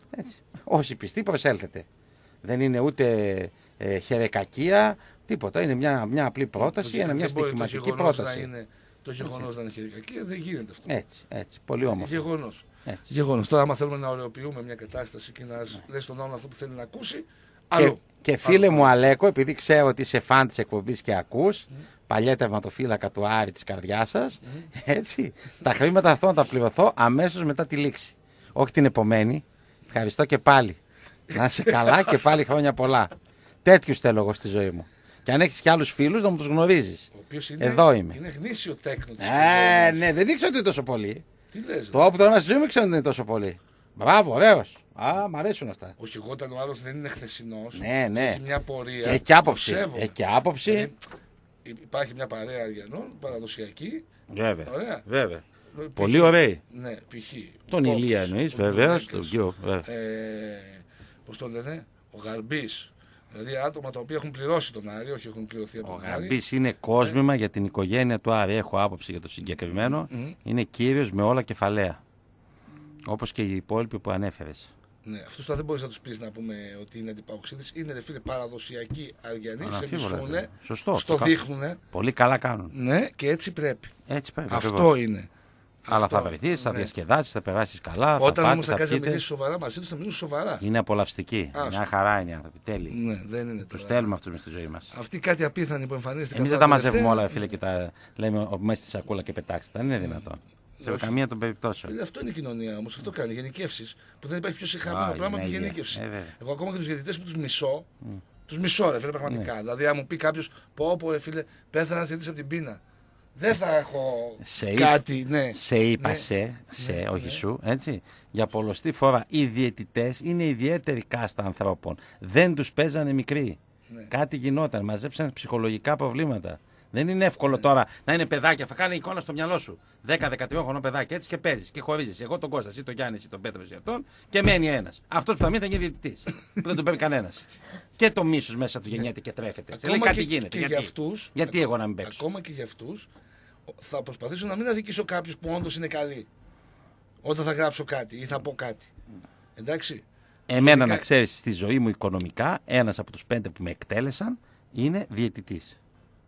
Έτσι. Όσοι πιστοί προσέλθετε. Δεν είναι ούτε ε, χερεκακία, τίποτα. Είναι μια, μια απλή πρόταση, το, είναι μια στοιχηματική πρόταση. Να είναι, το γεγονός να είναι χερεκακία δεν γίνεται αυτό. Έτσι, έτσι. Πολύ όμορφο. Γεγονός. Γεγονός. Τώρα, άμα θέλουμε να ωρεοποιούμε μια κατάσταση και να ναι. λες στον άλλον αυτό που θέλει να ακούσει. Και, και φίλε άλλο. Μου Αλέκο, επειδή ξέρω ότι είσαι φαν της εκπομπής και ακούς, mm. παλιέ τερματοφύλακα του Άρη της καρδιάς σας, mm. έτσι, τα χρήματα αυτό να τα πληρωθώ αμέσως μετά τη λήξη. Όχι την επομένη. Ευχαριστώ και πάλι. Να είσαι καλά και πάλι χρόνια πολλά. Τέτοιους θέλω εγώ στη ζωή μου. Και αν έχεις και άλλους φίλους να μου τους γνωρίζεις. Εδώ είμαι. Είναι γνήσιο τέκνο της Ε, ναι, δεν ήξερα ότι είναι τόσο πολύ. Τι λες. Το όπου τώρα στη ζωή μου ξέρω ότι είναι τόσο πολύ. Μπράβο, ωραίος. Α, μ' αρέσουν αυτά. Όχι, εγώ όταν ο άλλος δεν είναι χθεσινός. Ναι, ναι. Έχει μια πορεία. Και έχει και άποψη. Έχει και άποψη. Δηλαδή, υπάρχει μια παρέα Αριανών, παραδοσιακή. Βέβαια. Ωραία. Βέβαια. Π. Πολύ ωραίοι. Ναι, π.χ. Τον Ηλία εννοείς, βεβαίως. Τον Γιώ. Πώς το λένε, ο Γαρμπής. Δηλαδή άτομα τα οποία έχουν πληρώσει τον Άρη, όχι έχουν πληρωθεί από τον Άρη. Ο Γαρμπής είναι κόσμημα για την οικογένεια του Άρη. Έχω άποψη για το συγκεκριμένο. Mm. Είναι κύριος με όλα κεφαλαία. Όπως και οι υπόλοιποι που ανέφερες. Ναι, αυτούς τώρα δεν μπορείς να τους πεις να πούμε ότι είναι αντιπαοξίδες. Είναι ρε φίλε παραδοσιακοί Αριανοί, σε μισούνε, στο δείχνουνε. Πολύ καλά κάνουν. Ναι, και έτσι πρέπει. Έτσι πρέπει. Αυτό ακριβώς. είναι. Αλλά θα βρεθείς, θα ναι. διασκεδάσεις, θα περάσεις καλά. Όταν όμως θα κάτσεις να μιλήσεις σοβαρά μαζί τους, θα μιλήσουν σοβαρά. Είναι απολαυστικοί. Άσου. Μια χαρά είναι οι άνθρωποι. Τέλειοι. Ναι, δεν είναι. Τους θέλουμε αυτούς μες στη ζωή μας. Αυτοί κάτι απίθανοι που εμφανίστηκαν. Εμείς δεν τα μαζεύουμε όλα, φίλε, και τα λέμε μέσα στη σακούλα και πετάξτε. Δεν είναι δυνατόν. Σε καμία των περιπτώσεων. Αυτό είναι η κοινωνία όμως. Αυτό κάνει. Γενικεύσεις. Που δεν υπάρχει πιο συγχαρητικό πράγμα από τη γενίκευση. Εγώ ακόμα και τους διαιτητές που τους μισώ. Τους μισώ, ρε φίλε, πραγματικά. Δηλαδή, αν μου πει κάποιο, πω, πω, ρε φίλε, πέθανα να ζητήσει από την πείνα. Δεν θα έχω σε κάτι, είπ, ναι. Σε είπα ναι. σε, σε ναι, όχι ναι. σου, έτσι. Για πολλωστή φορά οι διαιτητές είναι ιδιαίτερη κάστα ανθρώπων. Δεν τους παίζανε μικροί. Ναι. Κάτι γινόταν, μαζέψαν ψυχολογικά προβλήματα. Δεν είναι εύκολο ναι. τώρα να είναι παιδάκια. Θα κάνει εικόνα στο μυαλό σου. δέκα δεκατρία χρονών παιδάκια έτσι και παίζει και χωρίζει. Εγώ τον Κώστα, εσύ τον Γιάννη, εσύ τον Πέτρο, εσύ αυτόν και μένει ένα. Αυτό που θα μείνει θα γίνει διαιτητής. Που δεν τον παίρνει κανένα. Και το μίσος μέσα του γεννιέται και τρέφεται. Ακόμα λέει κάτι και, γίνεται. Και γιατί για αυτούς, γιατί ακό, εγώ να μην παίξω. Ακόμα και για αυτούς θα προσπαθήσω να μην αδικήσω κάποιους που όντως είναι καλοί. Όταν θα γράψω κάτι ή θα πω κάτι. Εντάξει. Εμένα Γενικά... να ξέρεις, στη ζωή μου οικονομικά, ένας από τους πέντε που με εκτέλεσαν είναι διαιτητής.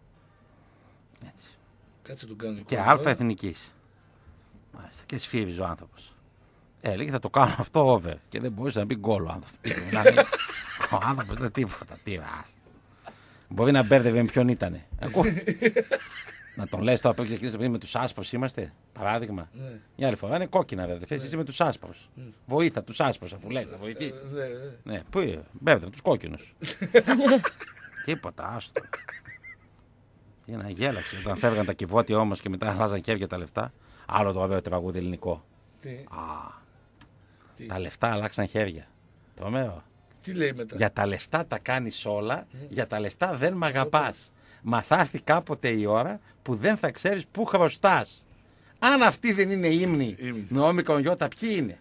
Έτσι. Κάτσε τον κάνω. Και αλφα εθνικής. Μάλιστα. Και σφύριζε ο άνθρωπος. Έλεγε θα το κάνω αυτό over. Και δεν μπορούσε να μπει γκολ ο άνθρωπος. Ο άνθρωπος δεν τίποτα. Τι μπορεί να μπέρδευε με ποιον ήτανε. Να τον λες τώρα που έχει ξεκινήσει με τους άσπρους είμαστε. Παράδειγμα. Ναι. Η άλλη φορά είναι κόκκινα βέβαια. Θες εσύ με τους άσπρους. Mm. Βοήθα τους άσπρους αφού λες θα βοηθήσεις. Uh, ναι, ναι. Ναι, πού είναι. Μπέρδευε τους κόκκινους. Τίποτα, άστο. Τι να γέλασε. Όταν φεύγαν τα κυβότια όμως και μετά αλλάζαν χέρια τα λεφτά. Άλλο το ωραίο τραγούδι ελληνικό. Τι. Α, Τι. Τα λεφτά αλλάξαν χέρια. Τρομερό. Τι λέει μετά. Για τα λεφτά τα κάνεις όλα, mm. για τα λεφτά δεν μ' αγαπάς. Μα θα έρθει κάποτε η ώρα που δεν θα ξέρεις πού χρωστάς. Αν αυτή δεν είναι ύμνη με όμικρον γιώτα, ποιοι είναι.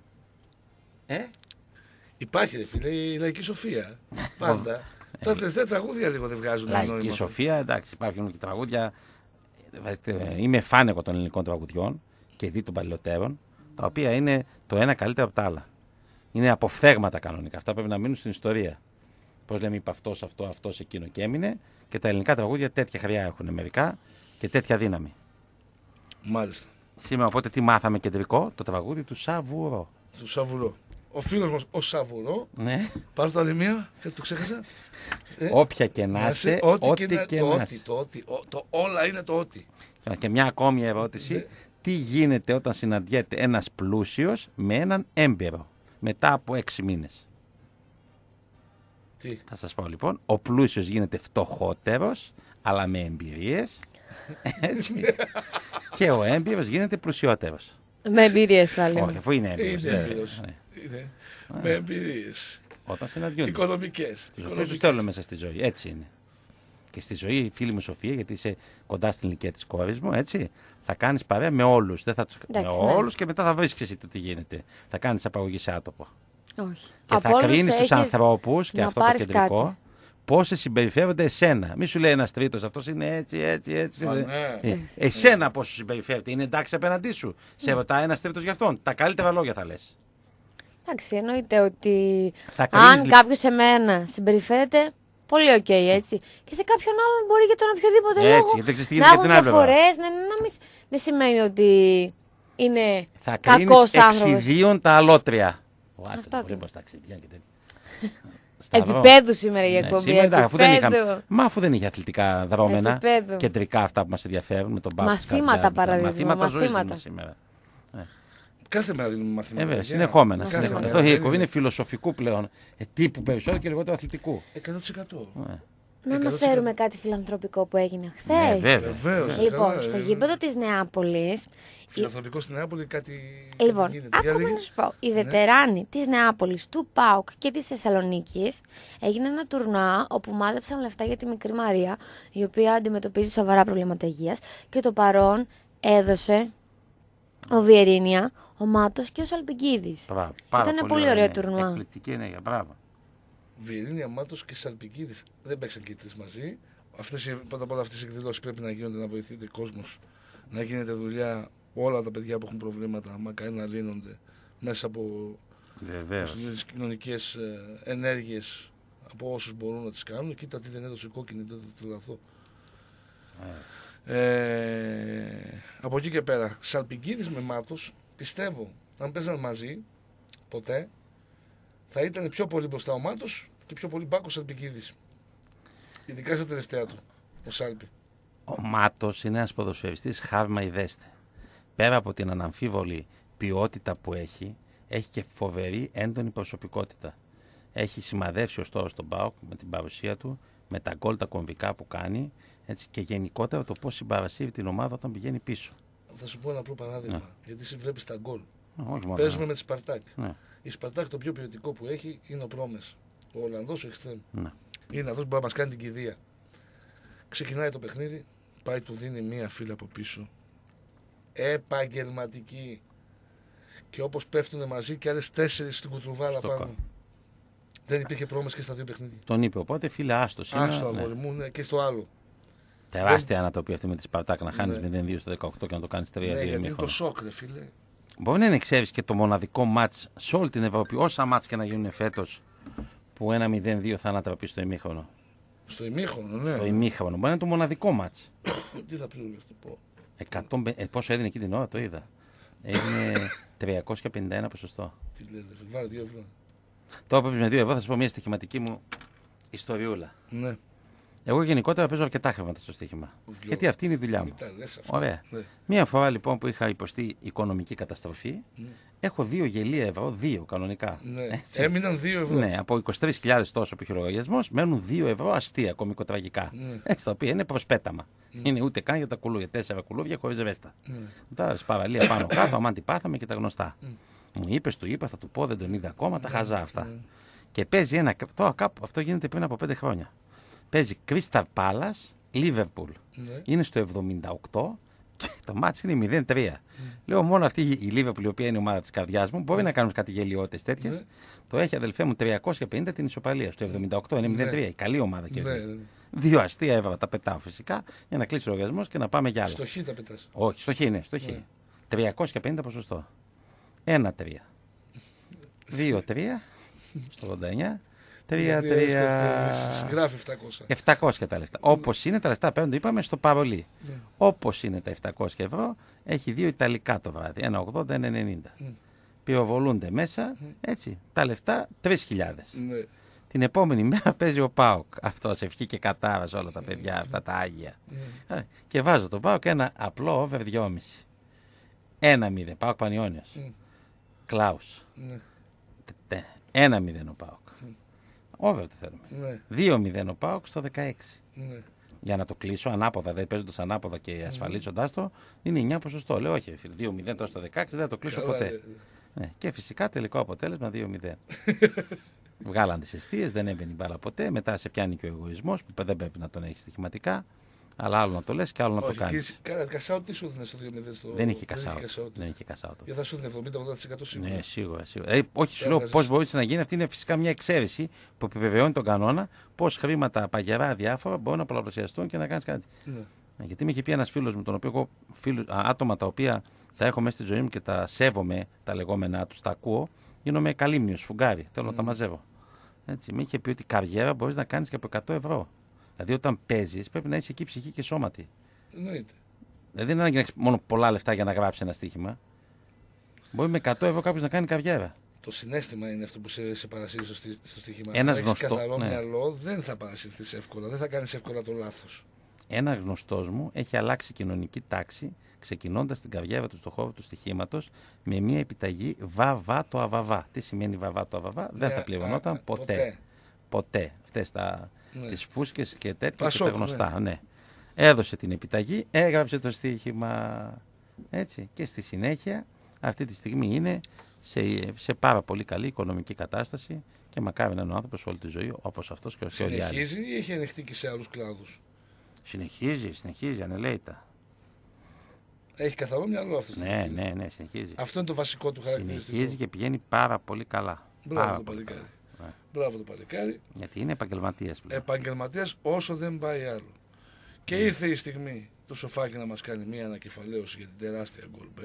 Ε? Υπάρχει ρε φίλε η λαϊκή σοφία. Πάντα. Τα τελευταία τραγούδια λίγο δεν βγάζουν λαϊκή νόημα. Σοφία, εντάξει, υπάρχουν και τραγούδια. Είμαι φαν εγώ των ελληνικών τραγουδιών και δι των παλαιότερων, τα οποία είναι το ένα καλύτερο από τα άλλα. Είναι αποφθέγματα κανονικά. Αυτά πρέπει να μείνουν στην ιστορία. Πώς λέμε, είπε αυτός, αυτό, αυτός, εκείνο και έμεινε. Και τα ελληνικά τραγούδια τέτοια χρειά έχουν μερικά και τέτοια δύναμη. Μάλιστα. Σήμερα οπότε τι μάθαμε κεντρικό, το τραγούδι του Σαβουρό. Του Σαβουρό. Ο φίλος μας ο Σαβουρό. Ναι. Πάρω το άλλη μία, γιατί το ξέχασα. Ε, Όποια και να είσαι, ό,τι, ό,τι και, και να είσαι. Το, το, το, το, όλα είναι το ό,τι. Και μια ακόμη ερώτηση. Ναι. Τι γίνεται όταν συναντιέται ένας πλούσιος με έναν έμπειρο μετά από έξι μήνες. Τι? Θα σας πω λοιπόν, ο πλούσιος γίνεται φτωχότερος, αλλά με εμπειρίες, έτσι, και ο έμπειρος γίνεται πλουσιότερος. Με εμπειρίες πάλι. Όχι, αφού είναι έμπειρος. Είναι έμπειρος. Ναι. Είναι. Α. Με εμπειρίες. Όταν συναντιούνται. Οικονομικές. Τους οποίους τους θέλουν μέσα στη ζωή, έτσι είναι. Και στη ζωή, φίλη μου Σοφία, γιατί είσαι κοντά στην ηλικία της κόρης μου, έτσι, θα κάνεις παρέα με όλους. Δεν θα τους... με όλους ναι. Και μετά θα βρίσκεις εσύ το τι γίνεται. Θα κάνεις απαγωγή σε άτομο. Όχι. Και από θα κρίνεις τους ανθρώπους, και αυτό το κεντρικό, πώς σε συμπεριφέρονται εσένα. Μη σου λέει ένας τρίτος, αυτός είναι έτσι, έτσι, έτσι. Α, ε, ναι. ε, εσένα πώς σου συμπεριφέρεται, είναι εντάξει απέναντί σου. Σε ρωτάει ένας τρίτος για αυτόν. Τα καλύτερα λόγια θα λες. Εντάξει, εννοείται ότι Θα κρίνεις αν λι- κάποιο σε μένα συμπεριφέρεται, πολύ οκ, έτσι. Και σε κάποιον άλλον μπορεί για τον οποιοδήποτε Έτσι, λόγο γιατί δεν ξέρεις τι να γίνεται έχουν για την άλλη πλευρά. διαφορές. Ναι, ναι, να μην... Δεν σημαίνει ότι είναι Θα κακός κρίνεις άνθρωπος. εξιδίων τα αλότρια. Αυτό Αυτό ακριβώς. μπορεί τα εξιδίων και τέτοια. Επίπεδου σήμερα η Ναι, εκπομπή. σήμερα, εντάξει, αφού δεν επίπεδου. είχαμε, μα αφού δεν είχε αθλητικά δρόμενα, Επίπεδου. κεντρικά αυτά που μας ενδιαφέρουν με τον Πάο. Μαθήματα, παραδείγμα, Μαθήματα ζωής μαθήματα. δίνουμε σήμερα. Κάθε μέρα δίνουμε Ε, μαθήματα. βέβαια, παιδιά. συνεχόμενα. Μαθήματα. συνεχόμενα. Ναι, Αυτό η ναι, εκπομπή ναι. είναι φιλοσοφικού πλέον. Ε, τύπου περισσότερο και λιγότερο αθλητικού. εκατό τοις εκατό. Ε, Να εκατό τοις εκατό. αναφέρουμε κάτι φιλανθρωπικό που έγινε ναι, χθε. βέβαια. Βεβαίως. Λοιπόν, Καλά, στο ε, γήπεδο της Νεάπολης. Φιλανθρωπικό στην Νεάπολη κάτι. Λοιπόν, κάτι γίνεται. Για άκουμε λέγε. να σου πω. Οι βετεράνοι της Νεάπολης, του ΠΑΟΚ και της Θεσσαλονίκης έγινε ένα τουρνουά όπου μάζεψαν λεφτά για τη μικρή Μαρία, η οποία αντιμετωπίζει σοβαρά προβλήματα υγείας και το παρόν έδωσε ο Βιερίνια, ο Μάτος και ο Σαλπικίδης. Μπράβο, πάρα Ήταν πολύ ωραίο ενέργεια. τουρνουά. Εκπληκτική ενέργεια, μπράβο. Βιερίνια, Μάτος και Σαλπικίδης δεν παίξαν και οι τρεις μαζί. Αυτές, οι- πρώτα απ' όλα αυτές οι εκδηλώσεις πρέπει να γίνονται, να βοηθείται ο κόσμος, να γίνεται δουλειά. Όλα τα παιδιά που έχουν προβλήματα, μακάρι να λύνονται μέσα από Βεβαίω. τις κοινωνικές ε, ενέργειες από όσους μπορούν να τις κάνουν. Κοίτα τι δεν έδωσε κόκκινη, δεν θα τρελαθώ. Ε, από εκεί και πέρα, Σαλπικίδης με Μάτος, πιστεύω, αν παίζαν μαζί, ποτέ, θα ήταν πιο πολύ μπροστά ο Μάτος και πιο πολύ μπάκος Σαλπικίδης. Ειδικά στα τελευταία του, ο Σάλπη. Ο Μάτος είναι ένας ποδοσφαιριστής χάβημα ιδέστε. Πέρα από την αναμφίβολη ποιότητα που έχει, έχει και φοβερή έντονη προσωπικότητα. Έχει σημαδεύσει ως τώρα στον ΠΑΟΚ με την παρουσία του, με τα γκολ τα κομβικά που κάνει, έτσι, και γενικότερα το πώς συμπαρασύρει την ομάδα όταν πηγαίνει πίσω. Θα σου πω ένα απλό παράδειγμα, Ναι. γιατί εσύ βλέπεις τα γκολ. Ε, Όχι μόνο. Παίζουμε με τη Σπαρτάκ. Ναι, Η Σπαρτάκ το πιο ποιοτικό που έχει είναι ο Πρόμες. Ο Ολλανδός ο Εξτρέμ. ναι. Είναι αυτός που μπορεί να μας κάνει την κηδεία. Ξεκινάει το παιχνίδι, πάει του δίνει μία φύλλα από πίσω. Επαγγελματική. Και όπως πέφτουν μαζί και άλλες τέσσερις στην κουτρουβάλα Στο πάνω. κάτω. Δεν υπήρχε Πρόμες και στα δύο παιχνίδια. Τον είπε οπότε, φίλε, άστο σήμερα. Άστο Ναι. αγόρι μου, ναι, και στο άλλο. Τεράστια ανατροπή αυτή με τη Σπαρτάκ να χάνει Ναι. μηδέν δύο στο δεκαοκτώ και να το κάνει τρία δύο Ναι, γιατί είναι ημίχρονο. το σοκ, ρε φίλε. Μπορεί να είναι, ξέρεις, και το μοναδικό μάτς σε όλη την Ευρώπη, όσα μάτς και να γίνουν φέτος, που ένα μηδέν δύο θα ανατραπεί στο ημίχρονο. Στο ημίχρονο, ναι. Στο ημίχρονο. Μπορεί να είναι το μοναδικό μάτς. Τι θα πει αυτό πω. εκατό, ε, πόσο έδινε εκεί την ώρα, το είδα. Έγινε τριακόσια πενήντα ένα ποσοστό. Τι λέτε, ρε φίλε, βάλε δύο ευρώ. Τώρα που με δύο ευρώ θα σου πω μια στοιχηματική μου ιστοριούλα. Ναι. Εγώ γενικότερα παίζω αρκετά χρήματα στο στοίχημα. Γιατί αυτή είναι η δουλειά μου. Μην τα λες αυτά. Ωραία. Ναι. Μία φορά λοιπόν που είχα υποστεί οικονομική καταστροφή, Ναι. έχω δύο γελία ευρώ, δύο κανονικά. Ναι. Έτσι. Έμειναν δύο ευρώ. Ναι, από είκοσι τρεις χιλιάδες τόσο που είχε ο λογαριασμός, μένουν δύο ευρώ αστεία, κομικοτραγικά. Ναι. Έτσι, τα οποία είναι προσπέταμα. Είναι ούτε καν για τα κουλούβια. Τέσσερα κουλούβια χωρίς ρέστα. Ναι. Τώρα παραλία πάνω κάτω, αμάν τι πάθαμε και τα γνωστά. Mm. Μου είπε, του είπα, θα του πω, δεν τον είδα ακόμα, τα χαζά αυτά. Mm. Και παίζει ένα. Τώρα κάπου, αυτό γίνεται πριν από πέντε χρόνια. Παίζει Crystal Palace, Liverpool. Ναι. Είναι στο εβδομήντα οκτώ και το μάτς είναι μηδέν τρία. Λέω μόνο αυτή η Liverpool, η οποία είναι η ομάδα της καρδιάς μου, μπορεί να κάνουμε κάτι γελιότητες τέτοιες. Ναι. Το έχει αδελφέ μου τριακόσια πενήντα την ισοπαλία. Στο εβδομήντα οκτώ είναι μηδέν τρία. Η καλή ομάδα Ναι, κερδίζει. ναι. Δύο αστεία έβαλα, τα πετάω φυσικά για να κλείσει ο λογαριασμός και να πάμε για άλλο. Στο χ τα πετάς. Όχι, στο χ είναι, στο χ. Ναι. τριακόσια πενήντα ποσοστό. ένα τρία. δύο τρία. Στο ογδόντα εννιά. τρία τρία. Γράφει επτακόσια. επτακόσια τα λεφτά. Όπως είναι τα λεφτά, πέραν το είπαμε στο παρολί. Ναι. Όπως είναι τα επτακόσια ευρώ, έχει δύο Ιταλικά το βράδυ. Ένα ογδόντα, ένα ενενήντα. Mm. Πυροβολούνται μέσα, έτσι. Τα λεφτά τρεις χιλιάδες. Ναι. Την επόμενη μέρα παίζει ο ΠΑΟΚ. Αυτός ευχή και κατάρα σε όλα τα παιδιά, αυτά τα άγια. Ναι. Ε, Και βάζω τον ΠΑΟΚ ένα απλό over δυόμισι. ένα μηδέν. ΠΑΟΚ Πανιόνιος. Mm. Κλάους. Ναι. ένα μηδέν ο ΠΑΟΚ. Over το θέλουμε. Ναι. δύο μηδέν ο ΠΑΟΚ στο δεκαέξι. Ναι. Για να το κλείσω ανάποδα, δεν παίζοντας ανάποδα και ασφαλίζοντας το, είναι εννιά ποσοστό. Λέω, όχι, φίλε, δύο μηδέν τόσο στο δεκαέξι δεν θα το κλείσω Καλά, ποτέ. ρε. Ναι. Και φυσικά τελικό αποτέλεσμα δύο μηδέν. Βγάλαν τις αιστείες, δεν έμπαινε η μπάλα ποτέ. Μετά σε πιάνει και ο εγωισμός που δεν πρέπει να τον έχει στοιχηματικά. Αλλά άλλο να το λες και άλλο να το Όχι, κάνεις. και- Καλά, Κασάου τι σου έδινε στο δύο μηδέν στο. Δεν είχε κασάουτ. κασάουτ. Δεν είχε κασάουτ. Γιατί θα σου έδινε εβδομήντα με ογδόντα τοις εκατό σίγουρα. Ναι, σίγουρα. σίγουρα. Ε, όχι, σου λέω Έβγαζες. πώς μπορεί να γίνει. Αυτή είναι φυσικά μια εξαίρεση που επιβεβαιώνει τον κανόνα πώς χρήματα παγερά διάφορα μπορούν να πολλαπλασιαστούν και να κάνει κάτι. Ναι. Ε, Γιατί με είχε πει ένα φίλο μου, τον οποίο εγώ φίλους, α, άτομα τα οποία τα έχω μέσα στη ζωή μου και τα σέβομαι, τα λεγόμενά του, τα ακούω, γίνομαι καλύμνιο, σφουγγάρι. Θέλω Mm. να τα μαζεύω. Έτσι, με είχε πει ότι καριέρα μπορεί να κάνει και από εκατό ευρώ. Δηλαδή, όταν παίζει, πρέπει να είσαι εκεί ψυχή και σώματι. Εννοείται. Δηλαδή, δεν είναι ανάγκη να έχει μόνο πολλά λεφτά για να γράψει ένα στοίχημα. Μπορεί με εκατό ευρώ κάποιο να κάνει καριέρα. Το συναίσθημα είναι αυτό που σε, σε παρασύρει στο, στί, στο στοίχημα. Ένας Αν έχεις γνωστό- καθαρό ναι. μυαλό, δεν θα παρασυρθείς εύκολα. Δεν θα κάνεις εύκολα το λάθος. Ένα γνωστό μου έχει αλλάξει κοινωνική τάξη, ξεκινώντας την καριέρα του στον χώρο του στοιχήματος με μια επιταγή βαβά το αβαβά. Τι σημαίνει βαβά το αβαβά? Δεν Ναι, θα πληρωνόταν α, ποτέ. ποτέ. Ποτέ. Αυτές τα, Ναι. τις φούσκες και τέτοια και Πασόκ, τα γνωστά. Ναι. Έδωσε την επιταγή, έγραψε το στοίχημα. Έτσι. Και στη συνέχεια αυτή τη στιγμή είναι σε, σε πάρα πολύ καλή οικονομική κατάσταση και μακάρι να είναι ο άνθρωπος όλη τη ζωή όπως αυτός και, και όλοι οι άλλοι. Συνεχίζει ή έχει ανοιχτεί και σε άλλους κλάδους? Συνεχίζει, συνεχίζει, ανελαίητα. Έχει καθαρό μυαλό αυτός. Ναι, ναι, ναι, συνεχίζει. Αυτό είναι το βασικό του χαρακτηριστικό. Συνεχίζει και πηγαίνει πάρα πολύ καλά. Μπράβο Πάρα το πολύ παλικάρι. καλά. Ναι. Μπράβο το παλικάρι. Γιατί είναι επαγγελματίας πλέον. Επαγγελματίας όσο δεν πάει άλλο. Και Ναι. ήρθε η στιγμή το σοφάκι να μας κάνει μια ανακεφαλαίωση για την τεράστια goal bet.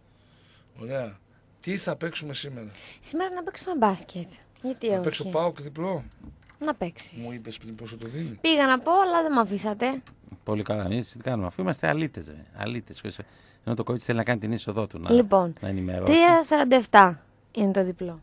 Ωραία. Τι θα παίξουμε σήμερα? Σήμερα να παίξουμε μπάσκετ. Γιατί Θα όχι. παίξω ΠΑΟΚ διπλό. Να παίξει. Μου είπες πριν πόσο το δίνει. Πήγα να πω, αλλά δεν με αφήσατε. Πολύ καλά. Εμείς τι κάνουμε, αφού είμαστε αλήτες. ρε. Αλήτες. Ενώ το κορίτσι θέλει να κάνει την είσοδό του. Να, Λοιπόν, να ενημερώσει. τρία σαράντα επτά είναι το διπλό.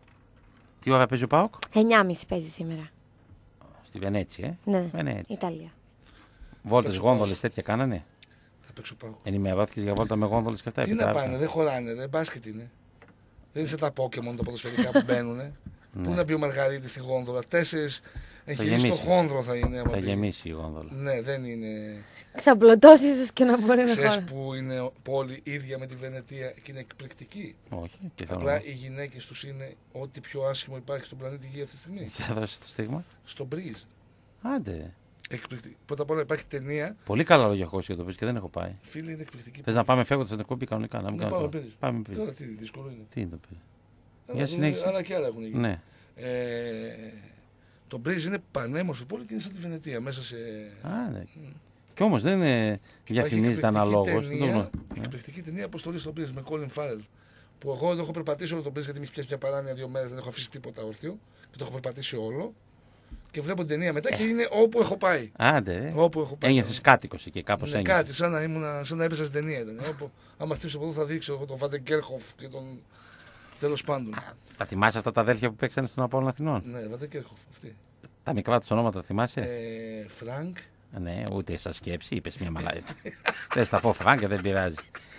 Τι ώρα παίζει ο ΠΑΟΚ? εννιά και μισή παίζει σήμερα. Στη Βενέτσι, ε. Ναι, Βενέτσι. Ιταλία. Βόλτες, Παίξω γόνδολες τέτοια κάνανε. Θα παίξω ΠΑΟΚ. Ενημερώθηκες για βόλτα με γόνδολες και αυτά. Τι να επιτράπηκαν. πάνε, δεν χωράνε, δεν μπάσκετ είναι. Δεν είναι σαν τα Pokémon τα ποδοσφαιρικά που μπαίνουνε. Πού να μπει ο Μαργαρίτης στη γόνδολα. Τέσσερις εγχειρήσεις στο γεμίσει. χόνδρο θα είναι. άμα Θα μπει. γεμίσει η γόνδολα. Ναι, δεν είναι. Ξαπλωτός ίσως και να μπορεί να Ξέρεις χωρά. που είναι πόλη ίδια με τη Βενετία και είναι εκπληκτική. Όχι. Τι θα Απλά οι γυναίκες τους είναι ό,τι πιο άσχημο υπάρχει στον πλανήτη Γη αυτή τη στιγμή. Θα δώσει το στίγμα. Στο Μπρίζ. Άντε. Εκπληκτική. Πρώτα απ' όλα υπάρχει ταινία. Πολύ καλά λόγια έχω για το πεις και δεν έχω πάει. Φίλοι, είναι εκπληκτική. Θες να πάμε φεύγοντας στην εκπομπή κανονικά, να μην Ναι, κάνω πάμε τώρα. πριν. Πάμε πριν. Τώρα τι δύσκολο είναι. Τι είναι το πει. Αλλά Για δούμε- συνέχισε. Άλλα και άλλα έχουν γίνει. Ναι. Ε, το Μπρίζ είναι πανέμορφη πόλη και είναι σαν τη Βενετία. Μέσα σε. Α, ναι. Κι όμως δεν είναι διαφημίζεται αναλόγως. Δεν το γνωρίζω. Εκπληκτική ταινία αποστολή στο Μπρίζ με Colin Farrell. Που εγώ δεν έχω περπατήσει όλο το Μπρίζ γιατί με έχει πιάσει μια παράνοια δύο μέρες, δεν έχω αφήσει τίποτα όρθιο. Και το έχω περπατήσει όλο. Και βλέπω την ταινία μετά και είναι όπου έχω πάει. Άντε, ε. Όπου έχω πάει. Ένιωσες κάτοικος εκεί, κάπως Ναι, ένιωσες. κάτι, σαν να, ήμουν, σαν να έπαιζα στην ταινία ήταν. Όπου, άμα στρίψω από εδώ θα δείξω εγώ τον Βάντε Κέρχοφ και τον. Τέλος πάντων. Τα θυμάσαι αυτά τα αδέλφια που παίξανε στον Απόλλωνα Αθηνών. Ναι, Βάντε Κέρχοφ, αυτή. Τα μικρά τους ονόματα τα θυμάσαι. Ε, Φρανκ. Ναι, ούτε σαν σκέψη, είπες μια μαλάκα. Δεν θα πω Φράγκα, δεν πειράζει.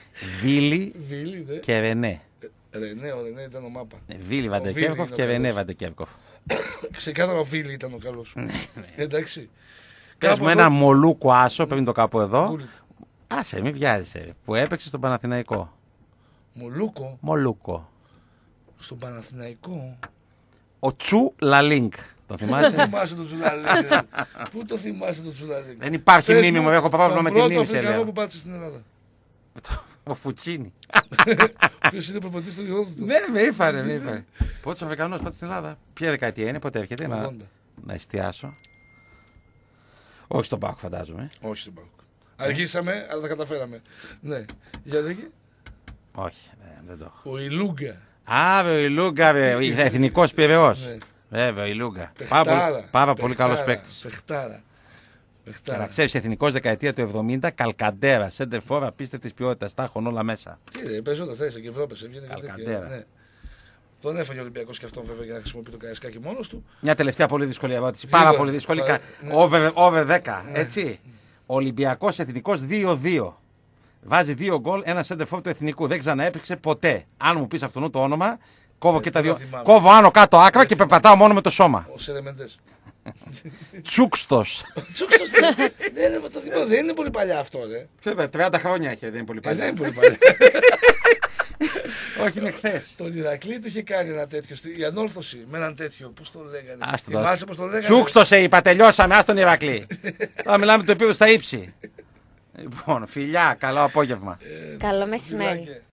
Βίλι Βίλι, δε. και Ρενέ. Ρενέ, ο Ρενέ ήταν ο Μάπα. Ε, Βίλι Ο Βαντεκέρκοφ Βίλι είναι και ο Ρενέ καλός. Βαντεκέρκοφ. Ξεκάθαρα ο Βίλι ήταν ο καλό. Εντάξει. Πες Κάπου μου εδώ- ένα μολούκο άσο, πριν το κάπου εδώ. Μπούλιτ. Άσε, μην βιάζεσαι. ρε, Που έπαιξε στον Παναθηναϊκό. Μολούκο Μολούκο. στον Παναθηναϊκό. Ο Τσου Λαλίνκ. Το Πού το θυμάσαι. θυμάσαι τον Τσουλαλίνγκ. Πού το θυμάσαι τον Τσουλαλίνγκ. Δεν υπάρχει Πες μνήμη μου, έχω πρόβλημα με τη μνήμη σε Τον λέω. που πάτησε στην Ελλάδα. Ο Φουτσίνη. Ποιος είναι προπονητής του Ιώδου του. Ναι, με ήφανε, με ήφανε. Πότε Αφρικανό πάτε στην Ελλάδα. Ποια δεκαετία είναι, πότε έρχεται να, ογδόντα. να εστιάσω. Όχι στον Πάκο, φαντάζομαι. Όχι στον Πάοκ. Αργήσαμε, αλλά τα καταφέραμε. Ναι. Για λέγε. Όχι, δεν, δεν το έχω. Ο Ηλούγκα. Α, βέβαια, η Λούγκα, εθνικό πυρεό. Ναι. Βέβαια, η Λούγκα. Πάρα Παιχτάρα. πολύ, πάρα πολύ καλό Παιχτάρα. παίκτη. Παιχτάρα. Και Παιχτάρα. να ξέρει, εθνικό δεκαετία του εβδομήντα, Καλκαντέρα, σέντερφορ απίστευτη ποιότητα. Τα έχουν όλα μέσα. Τι ρε, παίζοντα θα είσαι και Ευρώπη. Έβγαινε και Καλκαντέρα. τέτοια. Ναι. Τον έφαγε ο Ολυμπιακός και αυτό βέβαια για να χρησιμοποιεί το Καραϊσκάκι μόνος του. Μια τελευταία πολύ δύσκολη ερώτηση. Λίγο, Πάρα πολύ δύσκολη. παρα- Κα- ναι. Over, over δέκα. Έτσι. Ολυμπιακό εθνικό δύο δύο. Βάζει δύο γκολ, ένα σέντερφορ του εθνικού. Δεν ξαναέπαιξε ποτέ. Αν μου πει αυτόν το όνομα, κόβω Ε, και τα δεν δύο. το θυμάμαι. Κόβω άνω κάτω άκρα και περπατάω μόνο με το σώμα. Ο Σερεμεντές. Τσούκστο. Τσούκστος δεν δεν είναι- το θυμάμαι, δεν είναι πολύ παλιά αυτό, ρε. τριάντα χρόνια έχει, δεν είναι πολύ Ε, δεν παλιά. είναι πολύ παλιά. Όχι, είναι χθε. Τον Ηρακλή του είχε κάνει ένα τέτοιο, στη- η ανόρθωση με έναν τέτοιο. Πώς το λέγανε. Άστο τώρα. Θυμάσαι πώς το λέγανε. Τσούκστο σε είπα, τελειώσαμε. Α τον Ηρακλή. Τώρα μιλάμε το επίπεδο στα ύψη. Λοιπόν, φιλιά, καλό απόγευμα. Ε, Καλό μεσημέρι. φιλάκια.